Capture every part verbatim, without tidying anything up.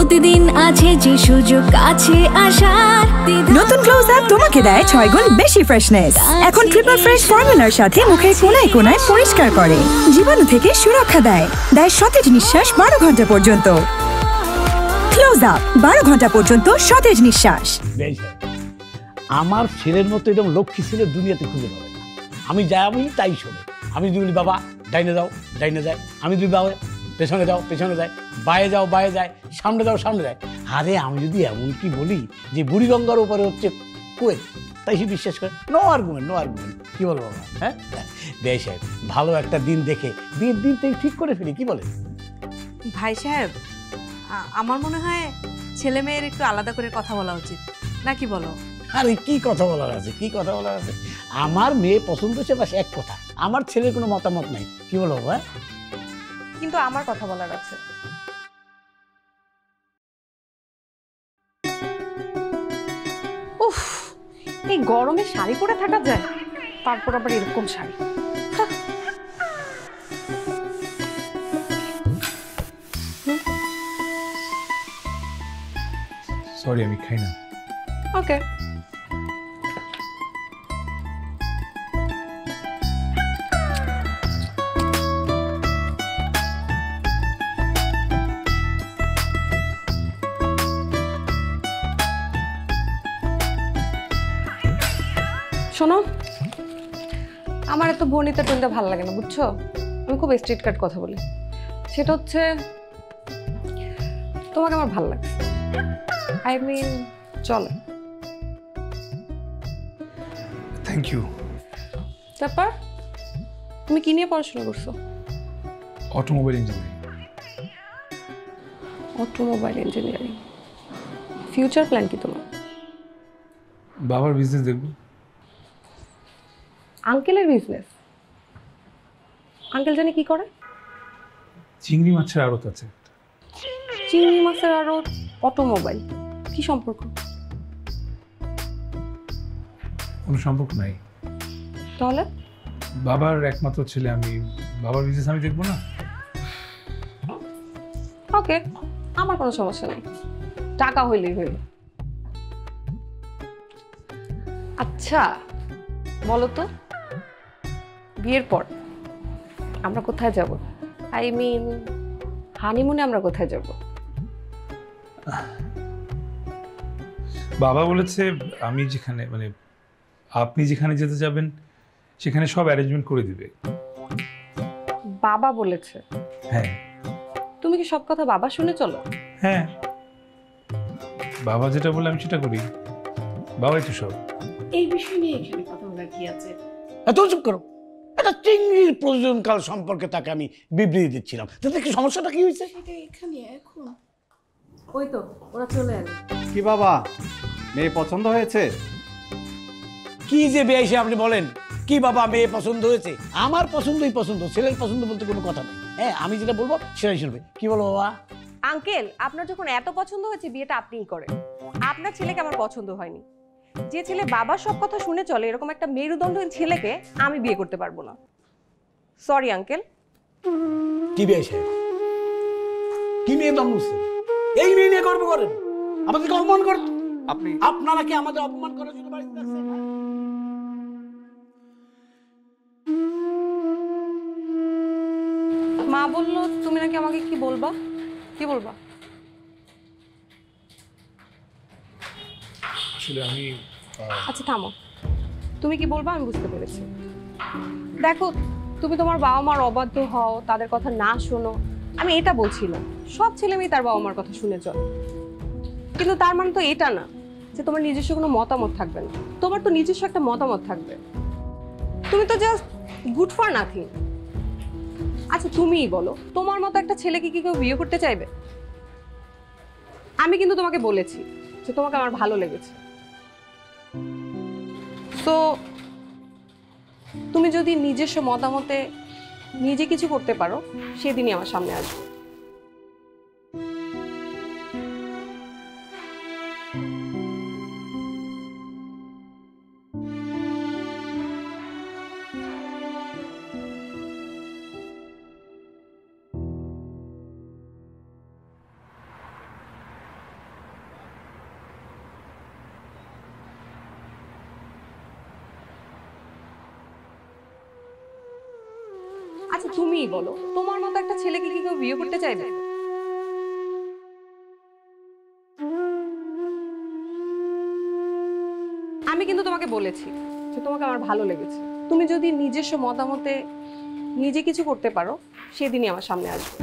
প্রতিদিন আছে যে সুযোগ কাছে আসার। নতুন ক্লোজ আপ তোমাকে দেয় ছয় গুণ বেশি ফ্রেশনেস। এখন ট্রিপল ফ্রেশ ফর্মুলার সাথে মুখের কোনায় কোনায় পরিষ্কার করে, জীবাণু থেকে সুরক্ষা দেয়, দেয় সতেজ নিঃশ্বাস বারো ঘন্টা পর্যন্ত। ক্লোজ আপ, বারো ঘন্টা পর্যন্ত সতেজ নিঃশ্বাস। আমার ছেলের মতো এরকম লক্ষ্মী ছেলে দুনিয়াতে খুঁজে পাবে না। আমি যাই আমি তাই শোনে। আমি যদি বলি বাবা ডাইনে যাও ডাইনে যায়, আমি যদি বাবা পেছনে যাও পেছনে যায়, বায়ে যাও বায়ে যায়, সামনে যাও সামনে যায়। আরে আমি যদি এমনকি বলি যে বুড়িগঙ্গার উপরে হচ্ছে কুয়েত, তাই সে বিশ্বাস করে। No argument no argument. কী বলবো বাবা? হ্যাঁ বেশ সাহেব, ভালো একটা দিন দেখে বিয়ের দিনটাই ঠিক করে ফেলি, কি বলে? ভাই সাহেব, আমার মনে হয় ছেলে মেয়ের একটু আলাদা করে কথা বলা উচিত, নাকি বলো? আরে কি কথা বলার আছে, কি কথা বলার আছে? আমার মেয়ে পছন্দ হচ্ছে বাস এক কথা, আমার ছেলের কোনো মতামত নাই। কি বলো বাবা? কিন্তু আমার কথা বলার আছে। উফ, এই গরমে শাড়ি পরে থাকা যায়, তারপর আবার এরকম শাড়ি। সরি আমি খাই না। ওকে। শোনো, আমার এত বর্ণিত টুনতে ভালো লাগে না, বুঝছো? আমি খুব স্ট্রিট কাট কথা বলি। সেটা হচ্ছে তোমাকে আমার ভালো লাগছে। আই মিন চলো। Thank you. তারপর তুমি কি নিয়ে পড়াশোনা করছো? Automobile engineering. Automobile engineering. Future plan কি তোমার? বাবার বিজনেস দেখবো। আঙ্কেলের বিজনেস? আঙ্কেল জানি কি করে? চিংড়ি মাছের আড়ত আছে। চিংড়ি মাছের আড়ত, অটোমোবাইল, কি সম্পর্ক? কোনো সম্পর্ক নাই। তাহলে বাবার একমাত্র ছেলে আমি, বাবার বিজনেস আমি দেখবো না? ওকে, আমার কোনো সমস্যা নেই, টাকা হইলেই হইল। আচ্ছা বলো তো, বিয়ের পর আমরা কোথায় যাব? আই মিন হানিমুনে আমরা কোথায় যাব? বাবা বলেছে আমি যেখানে, মানে আপনি যেখানে যেতে যাবেন সেখানে সব অ্যারেঞ্জমেন্ট করে দিবে। বাবা বলেছে? হ্যাঁ। তুমি কি সব কথা বাবা শুনে চলো? হ্যাঁ, বাবা যেটা বলে আমি সেটা করি। বাবাই তো সব। এই বিষয় নিয়ে এখানে কথা বলার কি আছে? এত চুপ করো। একটা চিংড়ির প্রয়োজনকাল সম্পর্কে তাকে আমি বিবৃতি দিচ্ছিলাম, তাতে কি সমস্যাটা কি হয়েছে? সেটা এখানে এখন ওই তো ওরা চলে এলো। কি বাবা, মেয়ে পছন্দ হয়েছে? কি যে বেয়াইছে আপনি বলেন? কি বাবা মেয়ে পছন্দ হয়েছে? আমার পছন্দই পছন্দ, ছেলের পছন্দ বলতে কোনো কথা নেই। হ্যাঁ, আমি যেটা বলবো সেটাই শুনবে। কি বলো বাবা? আঙ্কেল, আপনার যখন এত পছন্দ হয়েছে বিয়েটা আপনিই করেন। আপনার ছেলেকে আমার পছন্দ হয়নি। যে ছেলে বাবার সব কথা শুনে চলে, এরকম একটা মেরুদণ্ডহীন ছেলেকে আমি বিয়ে করতে পারবো না। Sorry uncle. কি বেয়াইছে? কি মেয়ে দম বুঝছেন? এই মেয়ে নিয়ে গর্ব করেন, আমাদেরকে অপমান করেন। আপনি আপনারা কি আমাদের অপমান করার জন্য বাড়িতে আসছেন? মা বললো তুমি নাকি আমাকে কি বলবা? কি বলবা? আসলে আমি আচ্ছা থামো, তুমি কি বলবা আমি বুঝতে পেরেছি। দেখো, তুমি তোমার বাবা মার অবাধ্য হও, তাদের কথা না শোনো, আমি এটা বলছি না। সব ছেলে মেয়ে তার বাবা মার কথা শুনে চলে, কিন্তু তার মানে তো এটা না যে তোমার নিজস্ব কোনো মতামত থাকবে না। তোমার তো নিজস্ব একটা মতামত থাকবে। তুমি তো জাস্ট গুড ফর নাথিং। আচ্ছা তুমিই বলো, তোমার মতো একটা ছেলেকে কি কেউ বিয়ে করতে চাইবে? আমি কিন্তু তোমাকে বলেছি যে তোমাকে আমার ভালো লেগেছে। তো তুমি যদি নিজস্ব মতামতে নিজে কিছু করতে পারো, সেদিনই আমার সামনে আসবে। আচ্ছা তুমিই বলো, তোমার মতো একটা ছেলেকে কি কেউ বিয়ে করতে চাইবে? আমি কিন্তু তোমাকে বলেছি যে তোমাকে আমার ভালো লেগেছে। তুমি যদি নিজস্ব মতামতে নিজে কিছু করতে পারো, সেদিনই আমার সামনে আসবে।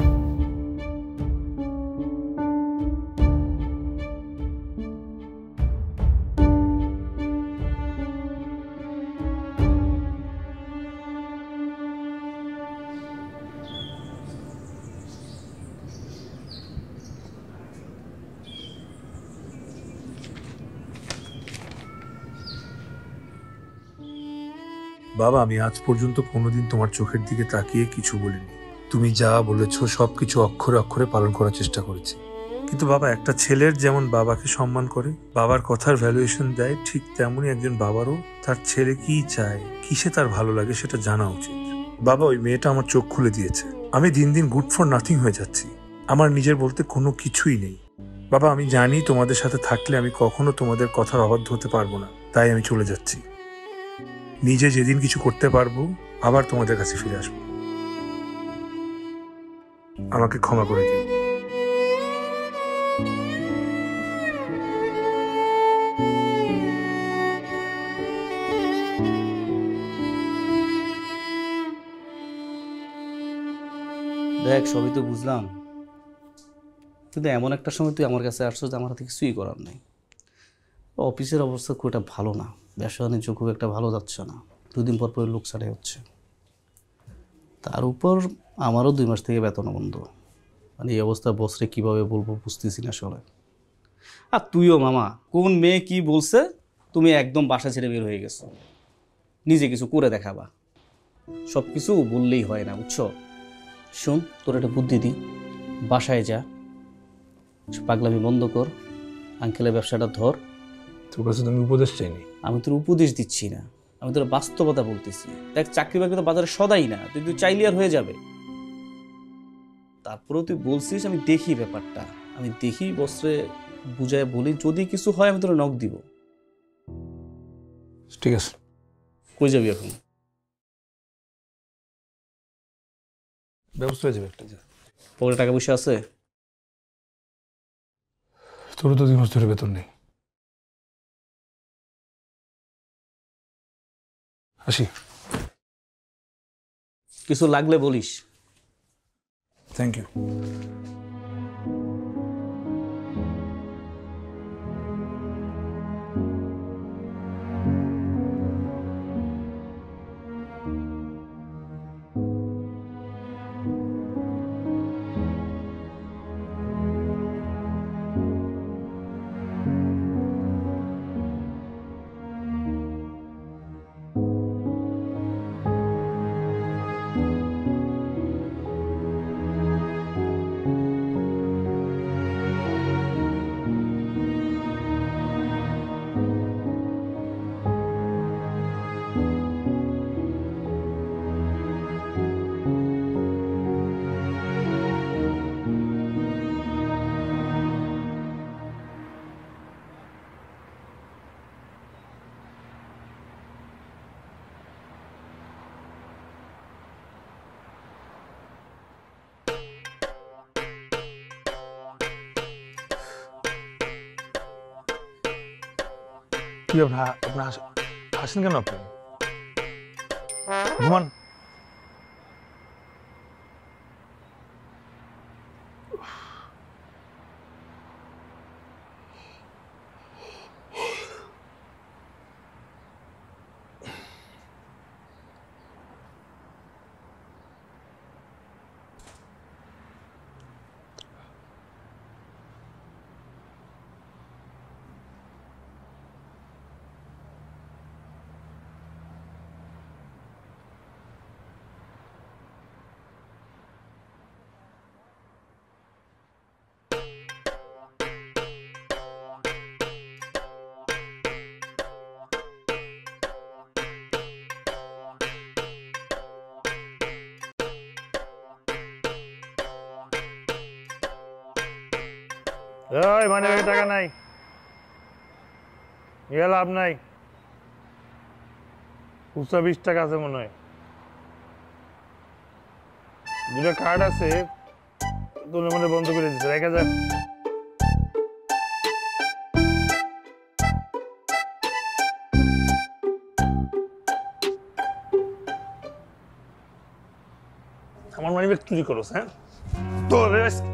বাবা, আমি আজ পর্যন্ত কোনোদিন তোমার চোখের দিকে তাকিয়ে কিছু বলিনি। তুমি যা বলেছো সবকিছু অক্ষরে অক্ষরে পালন করার চেষ্টা করেছি। কিন্তু বাবা, একটা ছেলের যেমন বাবাকে সম্মান করে, বাবার কথার ভ্যালুয়েশন দেয়, ঠিক তেমনই একজন বাবারও তার ছেলে কি চায়, কিসে তার ভালো লাগে সেটা জানা উচিত। বাবা, ওই মেয়েটা আমার চোখ খুলে দিয়েছে। আমি দিন দিন গুড ফর নাথিং হয়ে যাচ্ছি। আমার নিজের বলতে কোনো কিছুই নেই। বাবা, আমি জানি তোমাদের সাথে থাকলে আমি কখনো তোমাদের কথার অবাধ্য হতে পারবো না, তাই আমি চলে যাচ্ছি। নিজে যেদিন কিছু করতে পারবো আবার তোমাদের কাছে ফিরে আসবো। আমাকে ক্ষমা করে দিও। দেখ, সবই তো বুঝলাম, কিন্তু এমন একটা সময় তুই আমার কাছে আসছো যে আমার হাতে কিছুই করার নেই। অফিসের অবস্থা খুব একটা ভালো না, ব্যবসা বাণিজ্য খুব একটা ভালো যাচ্ছে না, দুদিন পর পর লোক ছাড়াই হচ্ছে। তার উপর আমারও দুই মাস থেকে বেতন বন্ধ। মানে এই অবস্থা বসরে কীভাবে বলবো বুঝতেছি না আসলে। আর তুইও মামা, কোন মেয়ে কি বলছে তুমি একদম বাসা ছেড়ে বের হয়ে গেছো, নিজে কিছু করে দেখাবা। সব কিছু বললেই হয় না, বুঝছো? শোন, তোর একটা বুদ্ধি দিই, বাসায় যা, পাগলামি বন্ধ কর, আঙ্কেলের ব্যবসাটা ধর। তোর কাছে তুমি উপদেশ চাইনি। আমি তোর উপদেশ দিচ্ছি না, আমি তোর বাস্তবতা বলতেছি। দেখ, চাকরি বাকরি তো বাজারে সদাই না, তুই তুই চাইলে আর হয়ে যাবে। তারপরেও তুই বলছিস, আমি দেখি ব্যাপারটা, আমি দেখি বসরে বুঝায় বলি, যদি কিছু হয় আমি তোর নক দিব। ঠিক আছে। কই যাবি এখন? ব্যবস্থা হয়ে যাবে একটা। পকেটে টাকা পয়সা আছে? তোর তো দুই মাস ধরে বেতন নেই। আসি। কিছু লাগলে বলিস। Thank you. কি আপনার আপনার হাসেন কেন? আপনি ঘুমান। ওই মানে টাকা নাই, নিয়ে লাভ নাই। খুচরা বিশ টাকা আছে মনে হয়। দুটো কার্ড আছে তোর মনে বন্ধ করে দিচ্ছে এক হাজার। আমার মানি ব্যাগ চুরি করো হ্যাঁ তোর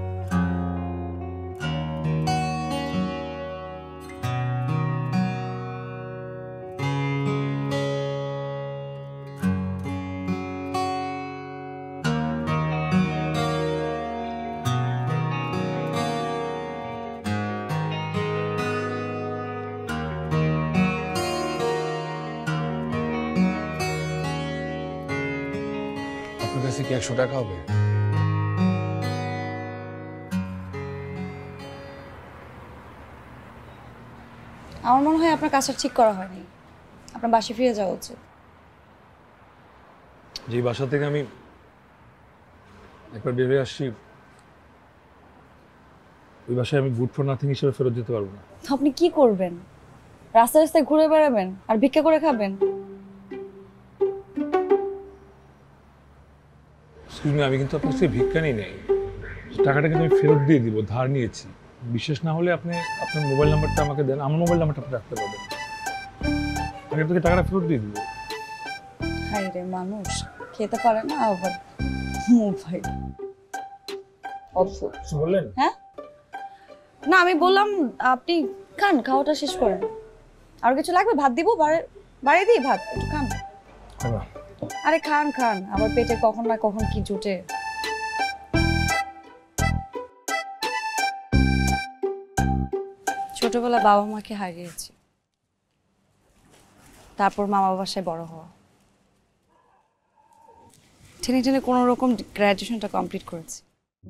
কি একশো টাকা হবে? আমার মনে হয় আপনার কাজটা ঠিক করা হয়নি, আপনার বাসে ফিরে যাওয়া উচিত। যে বাসা থেকে আমি একবার বেরিয়ে আসছি ওই বাসায় আমি গুড ফর নাথিং হিসেবে ফেরত যেতে পারবো না। আপনি কি করবেন? রাস্তায় রাস্তায় ঘুরে বেড়াবেন আর ভিক্ষা করে খাবেন? আমি কিন্তু আপনার কাছে ভিক্ষা নিই নাই, টাকাটা কিন্তু আমি ফেরত দিয়ে দিব, ধার নিয়েছি। বিশেষ না হলে আপনি আপনার মোবাইল নাম্বারটা আমাকে দেন, আমার মোবাইল নাম্বারটা আপনি রাখতে পারবেন, আমি আপনাকে টাকাটা ফেরত দিয়ে দিব। হাই রে মানুষ, খেতে পারে না আবার মোবাইল। বললেন? হ্যাঁ না, আমি বললাম আপনি খান, খাওয়াটা শেষ করেন। আর কিছু লাগবে? ভাত দিব, বাড়িয়ে দিই ভাত, একটু খান। আরে খান খান, আবার পেটে কখন না কখন কি জুটে। ছোটবেলা বাবা মাকে হারিয়েছি, তারপর মামা বাসায় বড় হওয়া, টেনে টেনে কোনো রকম গ্র্যাজুয়েশনটা কমপ্লিট করেছি।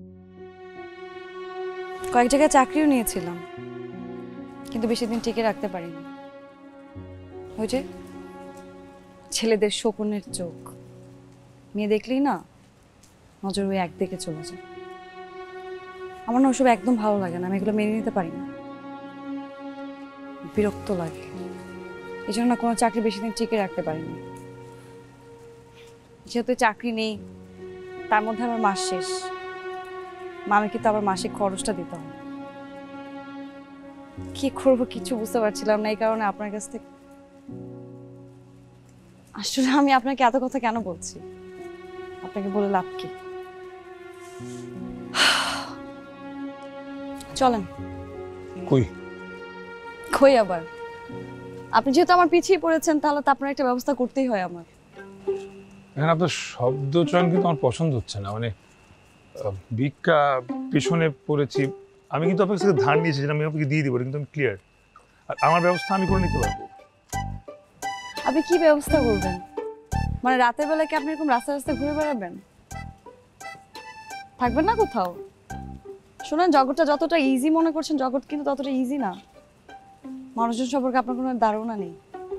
কয়েক জায়গায় চাকরিও নিয়েছিলাম, কিন্তু বেশি দিন টিকে রাখতে পারিনি। ওই যে ছেলেদের শকুনের চোখ, মেয়ে দেখলেই না নজর ওই একদিকে চলে যায়। আমার না ওসব একদম ভালো লাগে না, আমি এগুলো মেনে নিতে পারি না, বিরক্ত লাগে। এই জন্য না কোনো চাকরি বেশি দিন টিকে রাখতে পারিনি। যেহেতু চাকরি নেই, তার মধ্যে আমার মাস শেষ, মামি কিন্তু আবার মাসিক খরচটা দিতে হবে। কি করবো কিছু বুঝতে পারছিলাম না, এই কারণে আপনার কাছ থেকে। আসলে আমি আপনাকে এত কথা কেন বলছি, আপনাকে বলে লাভ কি? চলেন। কই কই আবার? আপনি যেহেতু আমার পিছিয়ে পড়েছেন, তাহলে তো আপনার একটা ব্যবস্থা করতেই হয় আমার। এখন আপনার শব্দ চয়ন কিন্তু আমার পছন্দ হচ্ছে না। মানে ভিক্ষা পিছনে পড়েছি, আমি কিন্তু আপনার কাছে ধার নিয়েছি, আমি আপনাকে দিয়ে দিব, কিন্তু আমি ক্লিয়ার। আর আমার ব্যবস্থা আমি করে নিতে পারবো। আপনি কি ব্যবস্থা করবেন? মানে রাতের বেলা কি আপনি এরকম রাস্তা রাস্তায় ঘুরে বেড়াবেন? থাকবেন না কোথাও? শোনেন, জগৎটা যতটা ইজি মনে করছেন, জগৎ কিন্তু ততটা ইজি না। মানুষজন সম্পর্কে আপনার কোনো ধারণা নেই।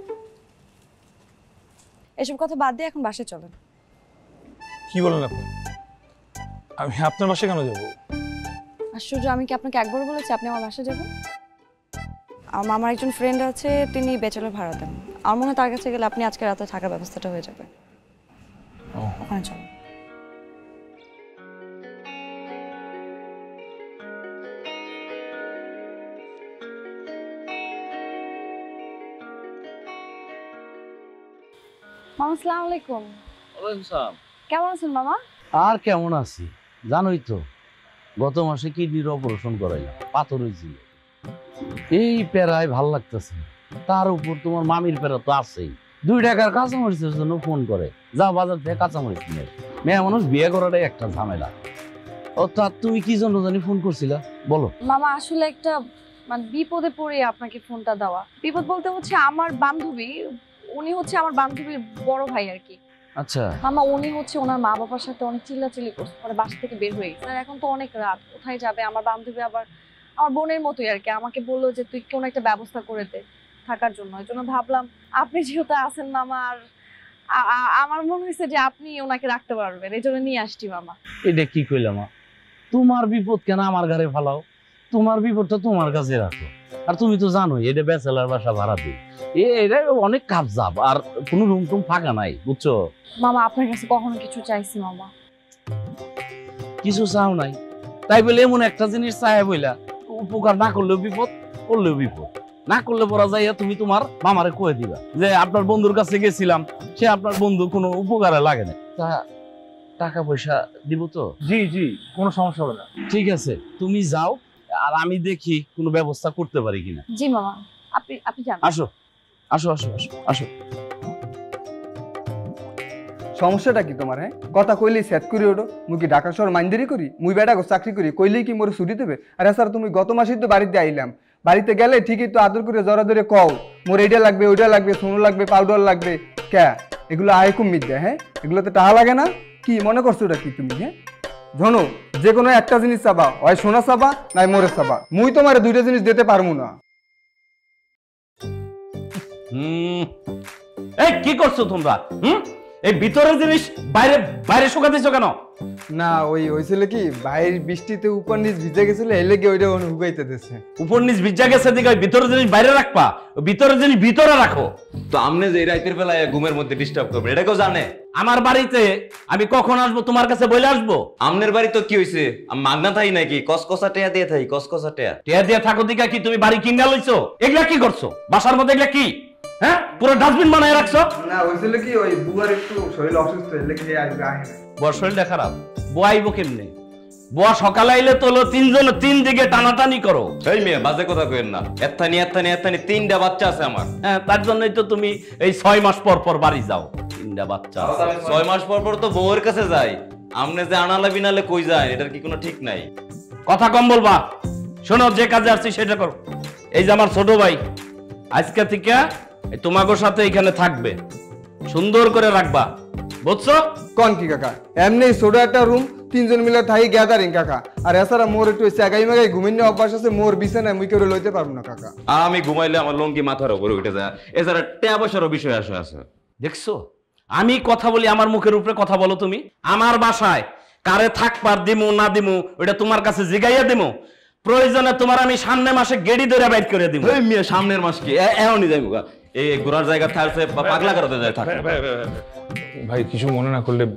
এসব কথা বাদ দিয়ে এখন বাসায় চলেন। কি বলেন আপনি? আমি আপনার বাসায় কেন যাবো? আশ্চর্য, আমি কি আপনাকে একবার বলেছি আপনি আমার বাসায় যাবেন? আমার একজন ফ্রেন্ড আছে, তিনি ব্যাচেলর ভাড়া দেন। আমার মনে হয় তার কাছে গেলে আপনি আজকে রাতে থাকার ব্যবস্থাটা হয়ে যাবে। ওখানে চলো। মামা আসসালামু আলাইকুম। ওয়ালাইকুম সালাম। কেমন আছেন মামা? আর কেমন আছি, জানোই তো গত মাসে কিডনির অপারেশন করাইলাম, পাথর হয়েছিল। এই প্যারায় ভাল লাগতেছে, তার উপর তোমার মামির প্যারা তো আছেই। দুই টাকার কাঁচামরিচের জন্য ফোন করে, যা বাজার থেকে কাঁচামরিচ নিয়ে। মেয়ে মানুষ বিয়ে করাটাই একটা ঝামেলা। অর্থাৎ তুমি কি জন্য জানি ফোন করছিলা, বলো। মামা আসলে একটা মানে বিপদে পড়ে আপনাকে ফোনটা দেওয়া। বিপদ বলতে হচ্ছে আমার বান্ধবী, উনি হচ্ছে আমার বান্ধবীর বড় ভাই আর কি। আচ্ছা মামা, উনি হচ্ছে ওনার মা বাবার সাথে অনেক চিল্লাচিল্লি করছে, পরে বাসা থেকে বের হয়ে গেছে। এখন তো অনেক রাত, কোথায় যাবে? আমার বান্ধবী আবার আমার বোনের মতোই আর কি, আমাকে বললো যে তুই কোনো একটা ব্যবস্থা করে দে থাকার জন্য। এই জন্য ভাবলাম আপনি যেহেতু আছেন মামা, আর আমার মনে হয়েছে যে আপনি ওনাকে রাখতে পারবেন, এই জন্য নিয়ে আসছি মামা। এটা কি কইলাম? তোমার বিপদ কেন আমার ঘরে ফালাও? তোমার বিপদটা তোমার কাছে রাখো। আর তুমি তো জানোই এটা ব্যাচেলার বাসা ভাড়া দিই, এটা অনেক কাবজাব, আর কোনো রুম টুম ফাঁকা নাই, বুঝছো? মামা আপনার কাছে কখনো কিছু চাইছি মামা? কিছু চাও নাই, তাই বলে এমন একটা জিনিস চায় বইলা উপকার না করলেও বিপদ, করলেও বিপদ। না করলে পড়া যাইয়া তুমি তোমার মামারে কয়ে দিবা যে আপনার বন্ধুর কাছে গেছিলাম, সে আপনার বন্ধু কোনো উপকারে লাগে না। তা টাকা পয়সা দিব তো? জি জি, কোনো সমস্যা হবে না। ঠিক আছে, তুমি যাও, আর আমি দেখি কোনো ব্যবস্থা করতে পারি কিনা। জি মামা, আপনি আপনি যান। আসো আসো আসো আসো আসো। সমস্যাটা কি তোমার? হ্যাঁ, কথা কইলেই সেট করি ওটো। মুই কি ঢাকা শহর মাইন্দারি করি? মুই বেটা চাকরি করি, কইলেই কি মোরে ছুটি দেবে? আরে স্যার, তুমি গত মাসেই তো বাড়িতে আইলাম, বাড়িতে গেলে ঠিকই তো আদর করে জড়া ধরে কও মোর এইটা লাগবে, ওইটা লাগবে, সোনো লাগবে, পাউডার লাগবে। ক্যা এগুলো আয় কম মিট দেয়? হ্যাঁ, এগুলোতে টাকা লাগে না? কি মনে করছো ওটা কি তুমি? হ্যাঁ জানো, যে কোনো একটা জিনিস চাবা, হয় সোনা চাবা নাই মোরে চাবা, মুই তোমার দুইটা জিনিস দিতে পারবো না। হুম, এই কি করছো তোমরা? হুম, এই ভিতরের জিনিস বাইরে বাইরে শুকাতেছো কেন? না, ওই হয়েছিল কি, বাইরের বৃষ্টিতে উপর নিচ ভিজে গেছিল, এলে গিয়ে ওইটা হুগাইতে দিচ্ছে। উপর নিচ ভিজা গেছে দিকে ওই ভিতরের জিনিস বাইরে রাখবা, ভিতরের জিনিস ভিতরে রাখো। তো আমনে যে রাতের বেলায় ঘুমের মধ্যে ডিস্টার্ব করবে, এটা কেউ জানে? আমার বাড়িতে আমি কখন আসবো তোমার কাছে বলে আসবো? আমনের বাড়ি তো কি হইছে, মাগনা থাই নাকি? কসকসা টেয়া দিয়ে থাই, কসকসা টেয়া টেয়া দিয়ে থাকো দিকা কি তুমি বাড়ি কিনা লইছো? এগুলা কি করছো বাসার মধ্যে? এগুলা কি? হ্যাঁ, পুরো ডাস্টবিন বানায় রাখছো। না, হয়েছিল কি, ওই বুয়ার একটু শরীর অসুস্থ, এলে কি আসবে আহে না। বুয়ার শরীরটা খারাপ, বুয়া আইবো কেমনে? বুয়া সকালে আইলে তোলো তিনজন তিন দিকে টানাটানি করো। এই মেয়ে বাজে কথা কইেন না, এত্তানি এত্তানি এত্তানি তিনটা বাচ্চা আছে আমার। হ্যাঁ, তার জন্যই তো তুমি এই ছয় মাস পর পর বাড়ি যাও। তিনটা বাচ্চা আছে, ছয় মাস পর পর তো বউয়ের কাছে যাই। আমনে যে আনালে বিনালে কই যায়, এটার কি কোনো ঠিক নাই? কথা কম বলবা। শোনো, যে কাজে আসছি সেটা করো। এই যে আমার ছোট ভাই আজকে থেকে তোমাগো সাথে এখানে থাকবে, সুন্দর করে রাখবা, বুঝছো? কোন কি কাকা, এমনি ছোট একটা রুম, তিনজন মিলে থাই গ্যাদারিং কাকা। আর এছাড়া মোর একটু জায়গায় মাগাই ঘুমিয়ে অভ্যাস আছে, মোর বিছানায় মুই করে লইতে পারবো না কাকা। আর আমি ঘুমাইলে আমার লঙ্কি মাথার উপরে উঠে যায়। এছাড়া টাকা পয়সারও বিষয় আসে আছে। দেখছো, আমি কথা বলি, আমার মুখের উপরে কথা বলো তুমি। আমার বাসায় কারে থাকবার দিমু না দিমু ওটা তোমার কাছে জিগাইয়া দিমু। প্রয়োজনে তোমার আমি সামনে মাসে গেড়ি ধরে বাইর করে দিব। ওই মিয়া সামনের মাস কি এখনই যাইবো? এই ঘোরার জায়গা থাকছে পাগলা করতে যায় থাকে। ভাই কিছু মনে না করলে,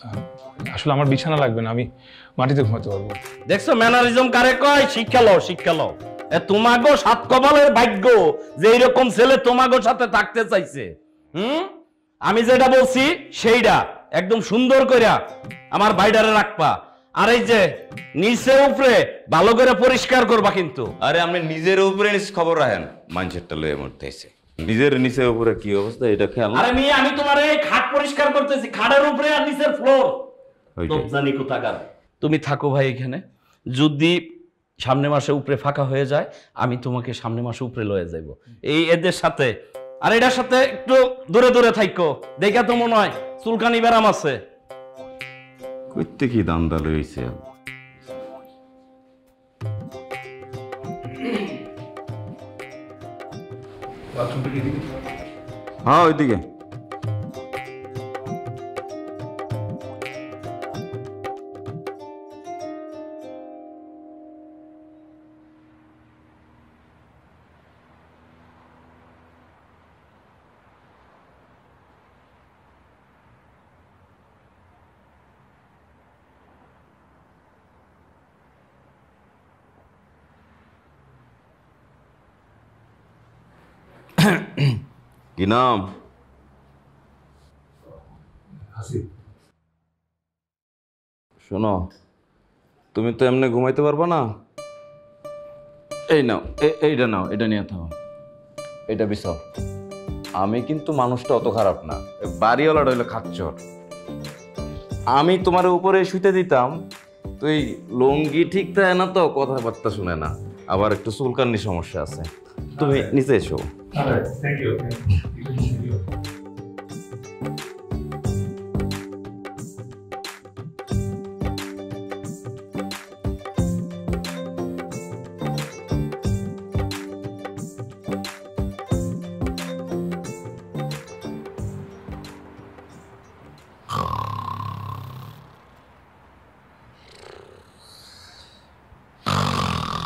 আসলে আমার বিছানা লাগবে না, আমি মাটিতে ঘুমাতে পারবো। দেখছো ম্যানারিজম কারে কয়? শিক্ষা লও, শিক্ষা লও। এ তোমাগো সাত কপালের ভাগ্য যে এরকম ছেলে তোমাগো সাথে থাকতে চাইছে। হুম, আমি যেটা বলছি সেইটা একদম সুন্দর কইরা আমার বাইডারে রাখবা। আর এই যে নিচে উপরে ভালো করে পরিষ্কার করবা কিন্তু। আরে আপনি নিজের উপরে খবর রাখেন, মানুষেরটা লয়ে মরতেছে। নিজের নিচে উপরে কি অবস্থা এটা খেয়াল। আরে মিয়া, আমি তোমার এই খাট পরিষ্কার করতেছি, খাটের উপরে আর নিচের ফ্লোর। জানি কোথাকার। তুমি থাকো ভাই এখানে, যদি সামনে মাসে উপরে ফাঁকা হয়ে যায় আমি তোমাকে সামনে মাসে উপরে লয়ে যাইব এই এদের সাথে। আর এটার সাথে একটু দূরে দূরে থাকো, দেখা তো মনে হয় চুলকানি ব্যারাম আছে। কইতে কি দান্দা লইছে? হ্যাঁ, ওইদিকে। কি নাম? শোনো, তুমি তো এমনি ঘুমাইতে পারবা না। এই নাও, এইটা নাও, এটা নিয়ে থাকো, এটা বিছাও। আমি কিন্তু মানুষটা অত খারাপ না, বাড়িওয়ালাটা হইলো খাচ্চর। আমি তোমার উপরে শুইতে দিতাম, তুই লুঙ্গি ঠিক থাকে না তো, কথাবার্তা শুনে না, আবার একটু চুলকানির সমস্যা আছে। তুমি নিচে এসো। Thank you.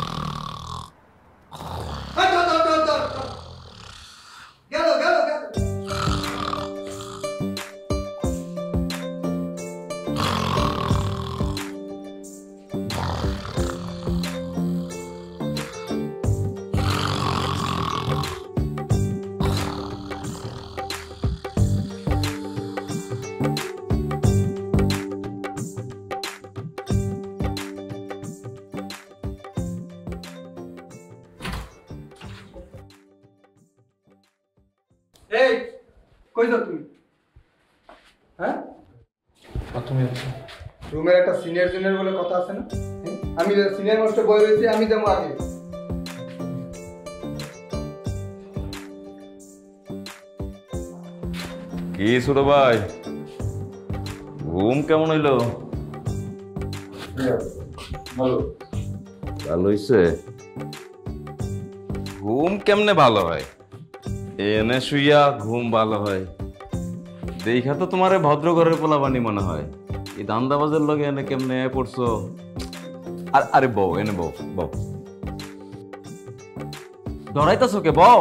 গেল গেল গেল কই যাও তুমি? হ্যাঁ তুমি আছো রুমের একটা সিনিয়র জুনিয়র বলে কথা আছে না? আমি সিনিয়র মোস্টে বই রয়েছি, আমি যাবো আগে। কি ছোট ভাই, ঘুম কেমন হইলো? ভালো ভালো হইছে। ঘুম কেমনে ভালো হয়? এনে শুইয়া ঘুম ভালো হয় দেখা তো তোমার ভদ্র ঘরের পোলাবানি মনে হয়। এই দান্দাবাজের লগে এনে কেমনে পড়ছো? আর আরে বউ, এনে বউ বউ ডরাইতাছো কে? বউ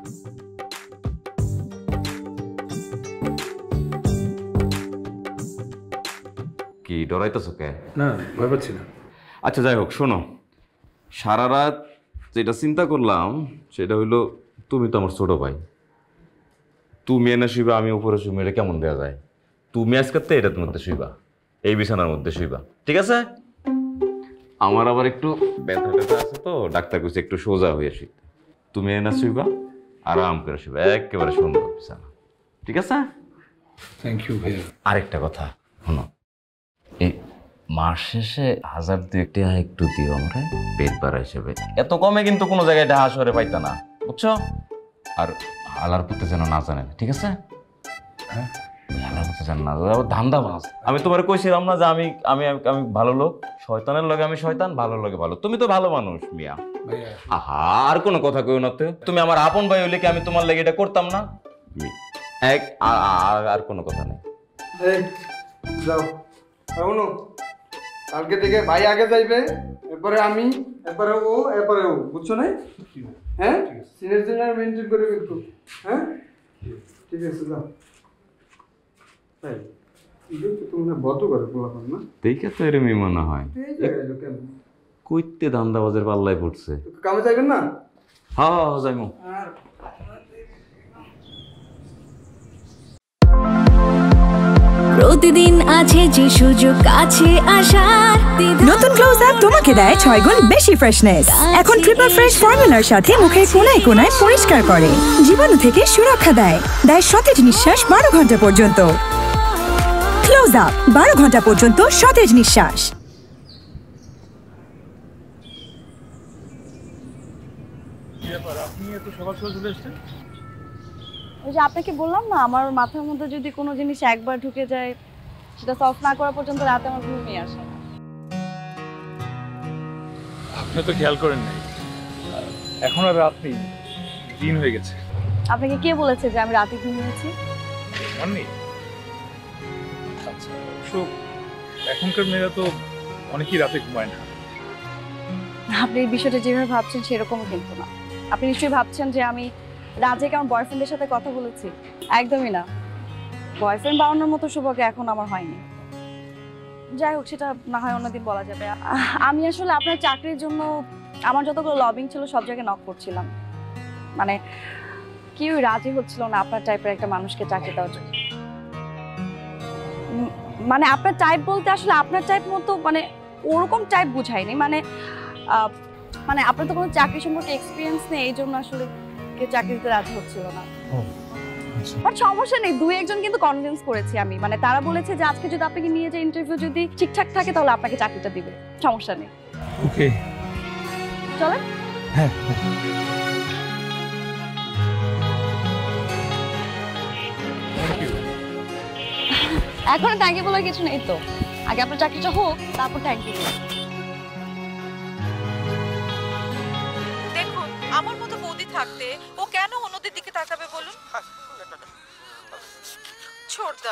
কি ডরাইতাছো কে? না, ভয় পাচ্ছি না। আচ্ছা যাই হোক, শোনো, সারা রাত যেটা চিন্তা করলাম সেটা হইলো তুমি তো আমার ছোট ভাই, তুমি এনে শুইবা, আমি উপরে শুইবা, এটা কেমন দেওয়া যায়? তুমি আজকে এটার মধ্যে শুইবা, এই বিছানার মধ্যে শুইবা, ঠিক আছে? আমার আবার একটু ব্যথা ট্যাথা আছে তো, ডাক্তার কইছে একটু সোজা হয়ে শুইতে। তুমি এনে শুইবা, আরাম করে শুইবা, একেবারে সুন্দর বিছানা, ঠিক আছে? থ্যাংক ইউ ভাইয়া। আরেকটা কথা শোনো, এই মাস শেষে হাজার দুয়েক টাকা একটু দিও আমরা পেট বাড়া হিসেবে। এত কমে কিন্তু কোনো জায়গায় ঢাহা শহরে পাইতা না, বুঝছো? আর হালার পুঁতে যেন না জানেন, ঠিক আছে? হ্যাঁ, হালার পুঁতে যেন না জানে, ধান্দা বাজ। আমি তোমার কইছিলাম না যে আমি আমি আমি ভালো লোক, শয়তানের লগে আমি শয়তান, ভালো লগে ভালো। তুমি তো ভালো মানুষ মিয়া। আহা, আর কোনো কথা কইও না তো। তুমি আমার আপন ভাই হইলে কি আমি তোমার লাগে এটা করতাম না? এক আর কোনো কথা নেই। এই যাও শোনো, কালকে থেকে ভাই আগে যাইবে, এরপরে আমি, এরপরে ও, এরপরে ও, বুঝছো না? হ্যাঁ, সিনিয়র জুনিয়র মেনটেন করে কিন্তু। হ্যাঁ ঠিক আছে, যাও। তাই ইদু তো তোমরা বত করে বলা না, দেখে তো এরকমই মনে হয়। এই জায়গায় কেন কইতে দান্দাবাজের পাল্লায় পড়ছে। কামে যাইবেন না? হ্যাঁ হ্যাঁ যাইমু। প্রতিদিন আছে যে সুযোগ কাছে আসার, নতুন ক্লোজ আপ তোমাকে দেয় ছয় গুণ বেশি ফ্রেশনেস। এখন ট্রিপল ফ্রেশ ফর্মুলার সাথে মুখের কোনায় কোনায় পরিষ্কার করে, জীবাণু থেকে সুরক্ষা দেয়, দেয় সতেজ নিঃশ্বাস বারো ঘন্টা পর্যন্ত। ক্লোজ আপ, বারো ঘন্টা পর্যন্ত সতেজ নিঃশ্বাস। আপনি এত সকাল সকাল চলে এসেছেন? ওই যে আপনাকে বললাম না, আমার মাথার মধ্যে যদি কোনো জিনিস একবার ঢুকে যায়, সেটা সলভ না করা পর্যন্ত রাতে আমার ঘুমিয়ে আসে না। আপনি তো খেয়াল করেন নাই, এখন আর রাত নেই, দিন হয়ে গেছে। আপনাকে কে বলেছে যে আমি রাতে ঘুমিয়েছি? অনেক আচ্ছা, অবশ্য এখনকার মেয়েরা তো অনেকেই রাতে ঘুমায় না। আপনি এই বিষয়টা যেভাবে ভাবছেন সেরকম কিন্তু না। আপনি নিশ্চয়ই ভাবছেন যে আমি রাজে আমার বয়ফ্রেন্ডের সাথে কথা বলেছি। একদমই না, বয়ফ্রেন্ড বানানোর মতো সৌভাগ্য এখন আমার হয়নি। যাই হোক, সেটা না হয় অন্যদিন বলা যাবে। আমি আসলে আপনার চাকরির জন্য আমার যতগুলো লবিং ছিল সব জায়গায় নক করছিলাম, মানে কেউ রাজি হচ্ছিল না আপনার টাইপের একটা মানুষকে চাকরি দেওয়ার জন্য। মানে আপনার টাইপ বলতে আসলে আপনার টাইপ মতো, মানে ওরকম টাইপ বুঝাইনি, মানে মানে আপনার তো কোনো চাকরি সম্পর্কে এক্সপিরিয়েন্স নেই, এই জন্য আসলে কেউ চাকরি দিতে রাজি হচ্ছিল না। বাট সমস্যা নেই, দুই একজন কিন্তু কনভিন্স করেছি আমি, মানে তারা বলেছে যে আজকে যদি আপনাকে নিয়ে যে ইন্টারভিউ যদি ঠিকঠাক থাকে তাহলে আপনাকে চাকরিটা দিবে, সমস্যা নেই। ওকে চলেন। হ্যাঁ, এখন থ্যাংক ইউ বলার কিছু নেই তো, আগে আপনার চাকরিটা হোক তারপর থ্যাংক ইউ। দেখুন, আমার মতো বৌদি থাকতে ও কেন অন্যদের দিকে তাকাবে বলুন? ছোড়দা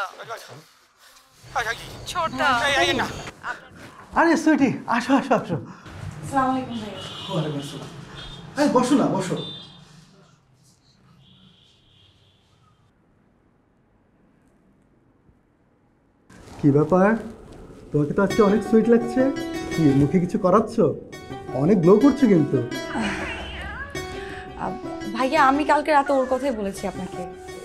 ছোড়দা। আরে সুইটি, আসো আসো আসো। আসসালামু আলাইকুম ভাইয়া। ওয়ালাইকুম আসসালাম। আরে বসো না, বসো। কি ব্যাপার, তোমাকে তো আজকে অনেক সুইট লাগছে। কি মুখে কিছু করাচ্ছ? অনেক গ্লো করছো কিন্তু। ভাইয়া, আমি কালকে রাতে ওর কথাই বলেছি আপনাকে।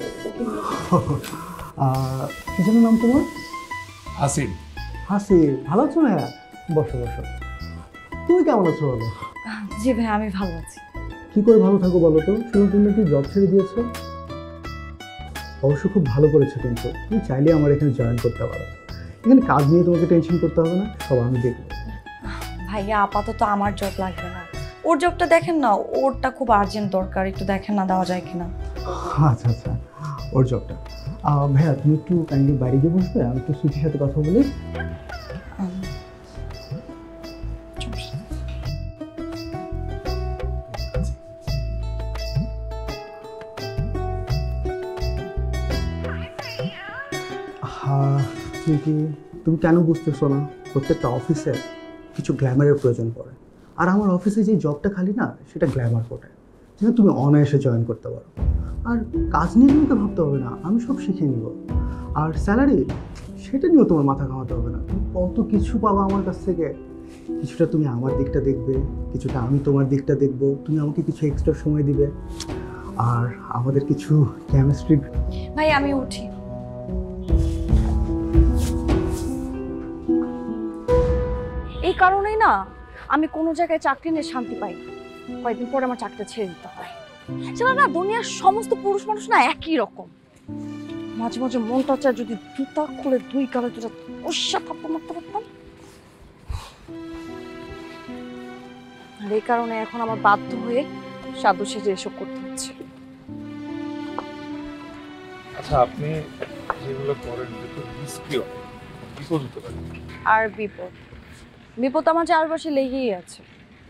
কি যেন নাম তোমার? হাসিন। হাসিন, ভালো আছো ভাইয়া? বসো বসো। তুমি কেমন আছো বলো? জি ভাইয়া, আমি ভালো আছি। কি করে ভালো থাকো বলো তো? শুনুন, তুমি কি জব ছেড়ে দিয়েছো? অবশ্য খুব ভালো করেছো, কিন্তু তুমি চাইলে আমার এখানে জয়েন করতে পারো। এখানে কাজ নিয়ে তোমাকে টেনশন করতে হবে না, সব আমি দেখবো। ভাইয়া আপাতত আমার জব লাগবে না, ওর জবটা দেখেন না, ওরটা খুব আর্জেন্ট দরকার, একটু দেখেন না দেওয়া যায় কিনা। আচ্ছা আচ্ছা, ওর জবটা। ভাইয়া তুমি একটু কাইন্ডলি বাইরে গিয়ে বসবে, আমি একটু সুচির সাথে কথা বলি। কি তুমি কেন বুঝতেছো না? প্রত্যেকটা অফিসে কিছু গ্ল্যামারের প্রয়োজন পড়ে, আর আমার অফিসে যে জবটা খালি না, সেটা গ্ল্যামার কোটে, যেটা তুমি অনায়াসে জয়েন করতে পারো। আর কাজ নিয়ে তোমাকে ভাবতে হবে না, আমি সব শিখে নিব। আর স্যালারি, সেটা নিয়েও তোমার মাথা ঘামাতে হবে না। তুমি কত কিছু পাবা আমার কাছ থেকে। কিছুটা তুমি আমার দিকটা দেখবে, কিছুটা আমি তোমার দিকটা দেখবো, তুমি আমাকে কিছু এক্সট্রা সময় দিবে, আর আমাদের কিছু কেমিস্ট্রি। ভাই আমি উঠি। এই কারণেই না আমি কোনো জায়গায় চাকরি নিয়ে শান্তি পাই না, কয়েকদিন পরে আমার চাকরিটা ছেড়ে দিতে হয়। সেটা না, দুনিয়ার সমস্ত পুরুষ মানুষ না একই রকম। মাঝে মাঝে মনটা চায় যদি জুতা খুলে দুই কালে দুটা উৎসা থাপ্পড় মারতে পারতাম। আর এই কারণে এখন আমার বাধ্য হয়ে সাধু সেজে এসব করতে হচ্ছে। আচ্ছা, আপনি যেগুলো করেন একটু রিস্কি হয়, বিপদ হতে পারে। আর বিপদ বিপদ আমার চারপাশে লেগেই আছে।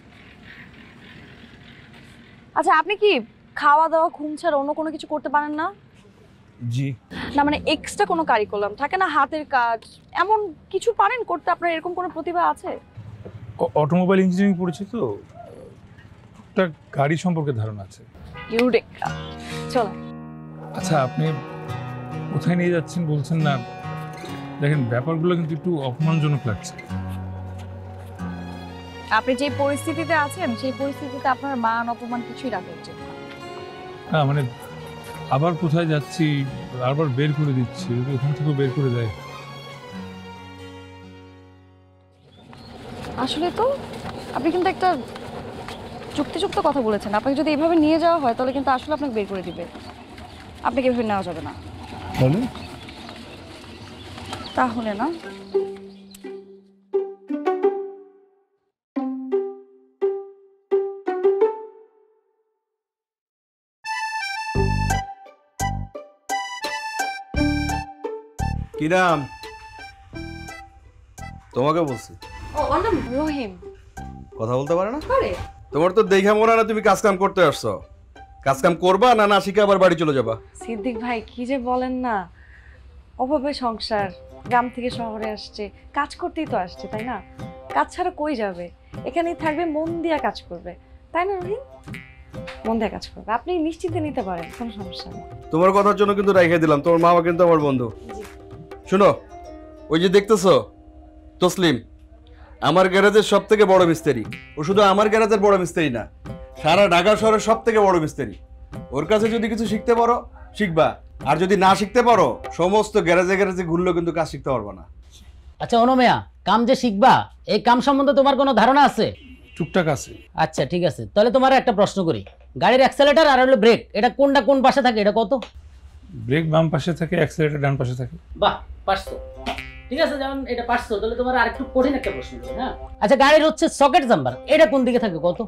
আচ্ছা, আপনি কি খাওয়া দাওয়া ঘুম ছাড়া অন্য কোনো কিছু করতে পারেন না? জি না, মানে এক্সট্রা কোনো কারিকুলাম থাকে না, হাতের কাজ এমন কিছু পারেন করতে? আপনার এরকম কোনো প্রতিভা আছে? অটোমোবাইল ইঞ্জিনিয়ারিং পড়েছি তো, একটা গাড়ি সম্পর্কে ধারণা আছে। ইউরেকা, চলো। আচ্ছা, আপনি কোথায় নিয়ে যাচ্ছেন বলছেন না? দেখেন, ব্যাপারগুলো কিন্তু একটু অপমানজনক লাগছে। আপনি যে পরিস্থিতিতে আছেন সেই পরিস্থিতিতে আপনার মান অপমান কিছুই রাখা উচিত না। হ্যাঁ, মানে আবার কোথায় যাচ্ছি আবার বের করে দিচ্ছি, ওখান থেকে বের করে দেয়। আসলে তো আপনি কিন্তু একটা যুক্তিযুক্ত কথা বলেছেন। আপনাকে যদি এভাবে নিয়ে যাওয়া হয় তাহলে কিন্তু আসলে আপনাকে বের করে দিবে। আপনাকে এভাবে নেওয়া যাবে না। বলেন তাহলে না, কি নাম? তোমাকে বলছি। ও ওর নাম রহিম। কথা বলতে পারে না? পারে। তোমার তো দেখে মনে হয় না তুমি কাজ কাম করতে আসছো। কাজ কাম করবা না না শিখে আবার বাড়ি চলে যাবা? সিদ্দিক ভাই কি যে বলেন না, অভাবে সংসার, গ্রাম থেকে শহরে আসছে, কাজ করতেই তো আসছে, তাই না? কাজ ছাড়া কই যাবে? এখানেই থাকবে, মন দিয়ে কাজ করবে, তাই না রহিম? মন দিয়ে কাজ করবে, আপনি নিশ্চিন্তে নিতে পারেন, কোনো সমস্যা নেই। তোমার কথার জন্য কিন্তু রেখে দিলাম, তোমার মামা কিন্তু আমার বন্ধু। শুনো, ওই যে দেখতেছো তসলিম, আমার গ্যারেজের সব থেকে বড় মিস্ত্রি। ও শুধু আমার গ্যারেজের বড় মিস্ত্রি না, সারা ঢাকা শহরের সব থেকে বড় মিস্ত্রি। ওর কাছে যদি কিছু শিখতে পারো শিখবা, আর যদি না শিখতে পারো সমস্ত গ্যারেজে গ্যারেজে ঘুরলেও কিন্তু কাজ শিখতে পারবা না। আচ্ছা অনুমেয়া, কাম যে শিখবা এই কাম সম্বন্ধে তোমার কোনো ধারণা আছে? টুকটাক আছে। আচ্ছা ঠিক আছে, তাহলে তোমার একটা প্রশ্ন করি, গাড়ির অ্যাক্সেলেটর আর হলো ব্রেক, এটা কোনটা কোন পাশে থাকে এটা কত? ব্রেক বাম পাশে থাকে, অ্যাক্সেলেটর ডান পাশে থাকে। বাহ, পারছো। ঠিক আছে, যেমন এটা পারছো, তাহলে তোমার আরেকটু কঠিন একটা প্রশ্ন করি। হ্যাঁ, আচ্ছা, গাড়ির হচ্ছে সকেট জাম্পার, এটা কোন দিকে থাকে কত?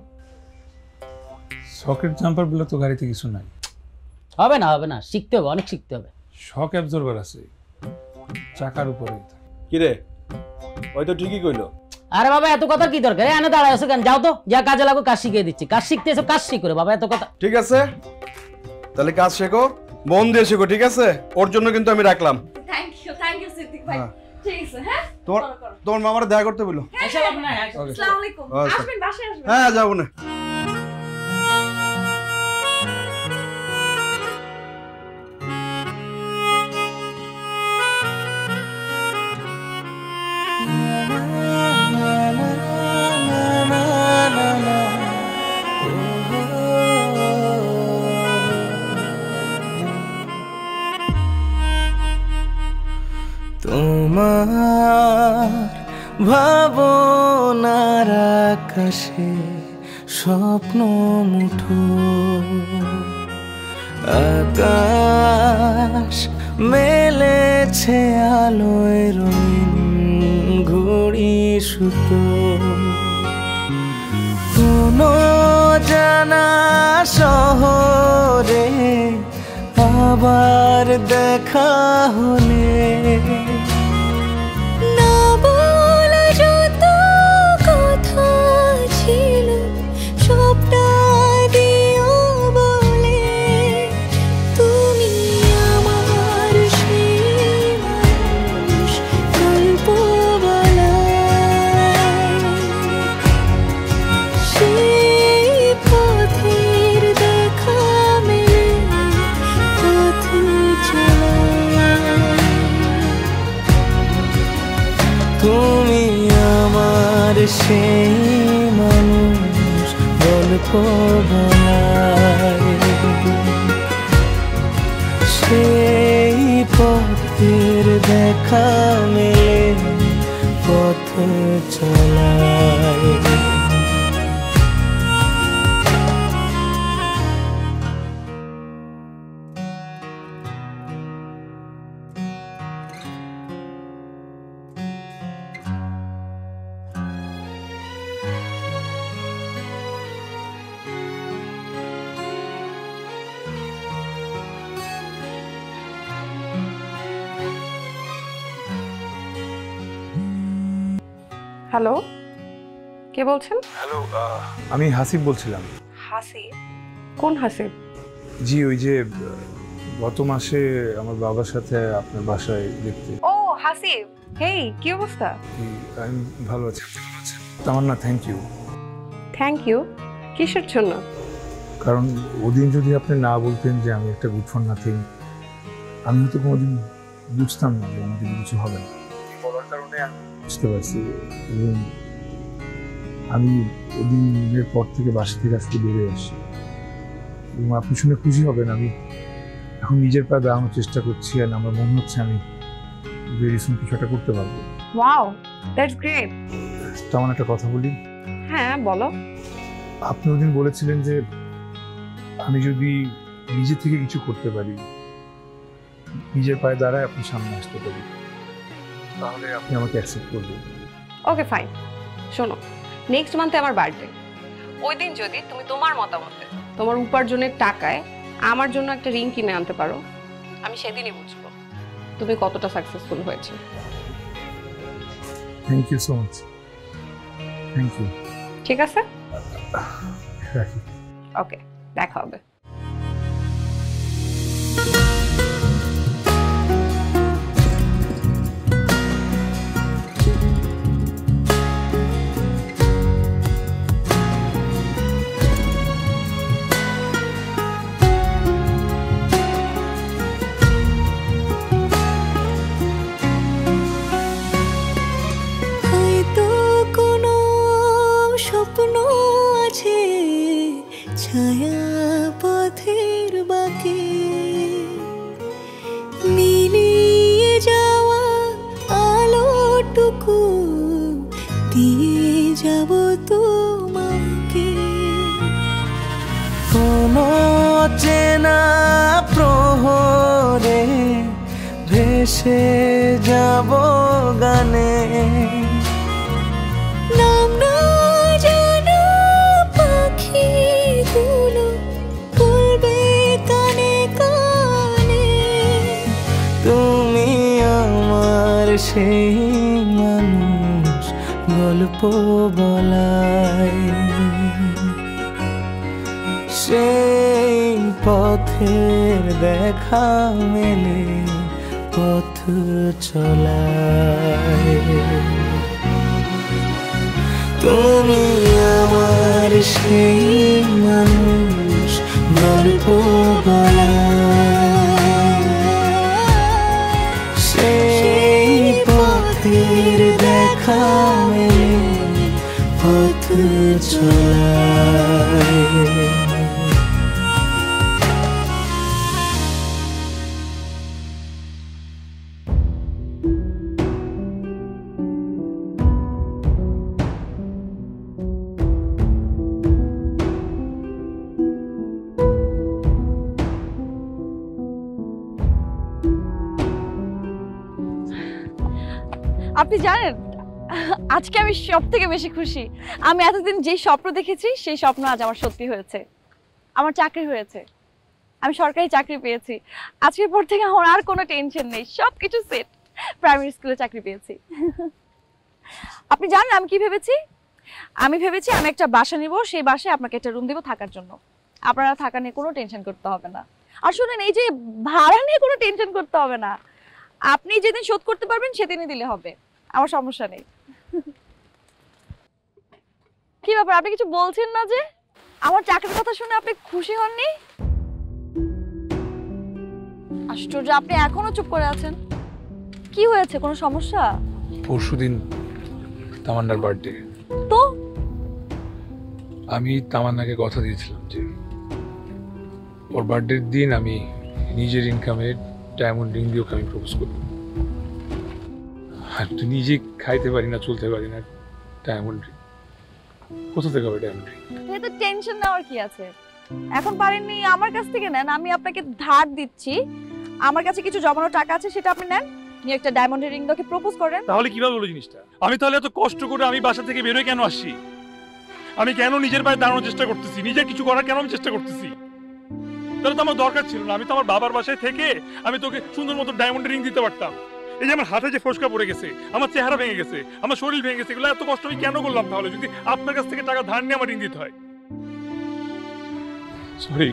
সকেট জাম্পার বলে তো গাড়িতে কিছু নাই। হবে না, হবে না, শিখতে হবে, অনেক শিখতে হবে। শক অ্যাবজর্বার আছে চাকার উপরে। কি রে, ওই তো ঠিকই কইলো। আরে বাবা, এত কথা কি দরকার? এনে দাঁড়ায় আছো কেন? যাও তো, যা কাজে লাগো, কাজ শিখিয়ে দিচ্ছি। কাজ শিখতে এসো, কাজ শিখো বাবা, এত কথা। ঠিক আছে, তাহলে কাজ শেখো, মন দিয়ে শেখো, ঠিক আছে? ওর জন্য কিন্তু আমি রাখলাম। Thank you, thank you Siddique ভাই। ঠিক আছে, হ্যাঁ? তোমার তোমার মামার দেখা করতে বলো। আসসালামু আলাইকুম। আসবেন, বাসায় আসবেন। হ্যাঁ, যাবো না। তোমার ভাবনার আকাশে স্বপ্ন মুঠো আকাশ মেলেছে আলোয় রঙিন ঘড়ি সুতো কোনো জানা শহরে আবার দেখা হলে না বলা যত কথা ছিল সবটা দিও বলে তুমি আমার সেই মানুষ গল্প বলায় সেই পথের দেখা মেলে পথ চলায় তুমি আমার সেই মানুষ গল্প বলায় সেই পথের দেখা মেলে পথ চলায় হ্যালো, কে বলছেন? হ্যালো, আমি হাসিব বলছিলাম। হাসিব? কোন হাসিব? জি, ওই যে আহ, গত মাসে আমার বাবার সাথে আপনার বাসায় দেখতে। ও হাসিব, হেই কি অবস্থা? জি, আমি ভালো আছি। আপনি ভালো আছেন? আমার না, থ্যাংক ইউ। থ্যাংক ইউ কিসের জন্য? কারণ ওদিন যদি আপনি না বলতেন যে আমি একটা গুড ফর নাথিং, আমি হয়তো কোনোদিন বুঝতাম না যে আমাদের কিছু হবে না। বলার কারণে আমি বুঝতে পারছি এবং আমি ওদিনের পর থেকে বাসা থেকে আজকে বেরিয়ে আসছি এবং আপনি শুনে খুশি হবেন আমি এখন নিজের পায়ে দাঁড়ানোর চেষ্টা করছি আর আমার মনে হচ্ছে আমি ভেরি সুন কিছু একটা করতে পারবো। Wow, that's great. তেমন একটা কথা বলি। হ্যাঁ বলো। আপনি ওদিন বলেছিলেন যে আমি যদি নিজে থেকে কিছু করতে পারি, নিজের পায়ে দাঁড়ায় আপনি সামনে আসতে পারি, তাহলে আপনি আমাকে অ্যাকসেপ্ট করবেন। ওকে ফাইন, শোনো, নেক্সট মান্থে আমার বার্থডে। ওই দিন যদি তুমি তোমার মতামতে তোমার উপার্জনের টাকায় আমার জন্য একটা রিং কিনে আনতে পারো, আমি সেদিনই বুঝবো তুমি কতটা সাকসেসফুল হয়েছে। Thank you so much. Thank you. ঠিক আছে, রাখি। ওকে, দেখা হবে। হয়তো কোনো স্বপ্ন আছে ছায়া পথের বাঁকে, মিলিয়ে যাওয়া আলোটুকু দিয়ে যাব তোমাকে। কোনো চেনা প্রহরে ভেসে যাব গানে, নাম না জানা পাখিগুলো বলবে কানে কানে, তুমি আমার সেই মানুষ গল্প বলায় সেই পথের দেখা মেলে পথ চলায় তুমি আমার সেই মানুষ গল্প বলায় সেই পথের দেখা মেলে পথ চলায়। আপনি জানেন আজকে আমি সব থেকে বেশি খুশি। আমি এতদিন যেই স্বপ্ন দেখেছি সেই স্বপ্ন আজ আমার সত্যি হয়েছে। আমার চাকরি হয়েছে, আমি সরকারি চাকরি পেয়েছি। আজকের পর থেকে আমার আর কোনো টেনশন নেই, সব কিছু সেট। প্রাইমারি স্কুলে চাকরি পেয়েছি। আপনি জানেন আমি কি ভেবেছি? আমি ভেবেছি আমি একটা বাসা নিব, সেই বাসায় আপনাকে একটা রুম দিব থাকার জন্য। আপনারা থাকা নিয়ে কোনো টেনশন করতে হবে না। আর শুনেন, এই যে ভাড়া নিয়ে কোনো টেনশন করতে হবে না। আপনি যেদিন শোধ করতে পারবেন সেদিনই দিলে হবে, আমার সমস্যা নেই। কি ব্যাপার, আপনি কিছু বলছেন না যে? আমার চাকরির কথা শুনে আপনি খুশি হননি? আশ্চর্য, আপনি এখনো চুপ করে আছেন। কি হয়েছে, কোনো সমস্যা? পরশুদিন তামান্নার বার্থডে। তো আমি তামান্নাকে কথা দিয়েছিলাম যে ওর বার্থডের দিন আমি নিজের ইনকামে ডায়মন্ড রিং দিয়ে ওকে আমি প্রপোজ করব। আর তুই নিজে খাইতে পারি না, চলতে পারি না, ডায়মন্ড রিং কোথা থেকে হবে? ডায়মন্ড রিং এত টেনশন নেওয়ার কি আছে? এখন পারেননি, আমার কাছ থেকে নেন, আমি আপনাকে ধার দিচ্ছি। আমার কাছে কিছু জমানো টাকা আছে, সেটা আপনি নেন, নিয়ে একটা ডায়মন্ড রিং দিয়ে প্রপোজ করেন। তাহলে কিভাবে হলো জিনিসটা? আমি তাহলে এত কষ্ট করে আমি বাসা থেকে বের হয়ে কেন আসছি? আমি কেন নিজের পায়ে দাঁড়ানোর চেষ্টা করতেছি? নিজের কিছু করার কেন আমি চেষ্টা করতেছি? তাহলে তো আমার দরকার ছিল না। আমি তো আমার বাবার বাসায় থেকে আমি তোকে সুন্দর মতো ডায়মন্ড রিং দিতে পারতাম। এই যে আমার হাতে যে ফোসকা পড়ে গেছে, আমার চেহারা ভেঙে গেছে, আমার শরীর ভেঙে গেছে, এগুলো এত কষ্ট আমি কেন করলাম তাহলে, যদি আপনার কাছ থেকে টাকা ধার নিয়ে আমার রিং দিতে হয়? সরি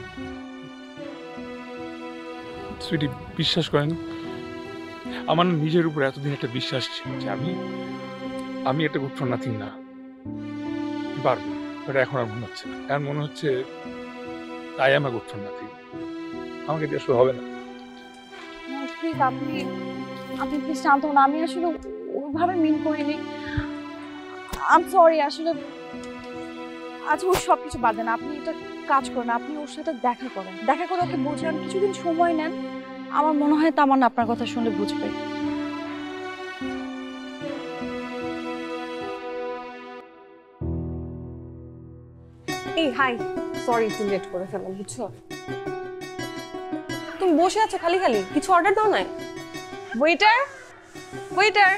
সুইটি, বিশ্বাস করেন আমার নিজের উপর এতদিন একটা বিশ্বাস ছিল যে আমি আমি একটা গুড ফর নাথিং না, পারবো। এটা এখন আর মনে হচ্ছে না। এখন মনে হচ্ছে তাই আমার গুড ফর নাথিং, আমাকে দিয়ে আসলে হবে না। প্লিজ আপনি আপনি প্লিজ শান্ত হন। আমি আসলে ওইভাবে মিন করিনি। I am sorry. আসলে আচ্ছা, ওই সব কিছু বাদ দেন। আপনি একটা কাজ করেন, আপনি ওর সাথে দেখা করেন, দেখা করে ওকে বোঝান, কিছুদিন সময় নেন। আমার মনে হয় তামান্না আপনার কথা শুনলে বুঝবে। এই হাই, সরি একটু লেট করে ফেললাম, বুঝছো? তুমি বসে আছো খালি খালি, কিছু অর্ডার দাও না। Waiter, waiter.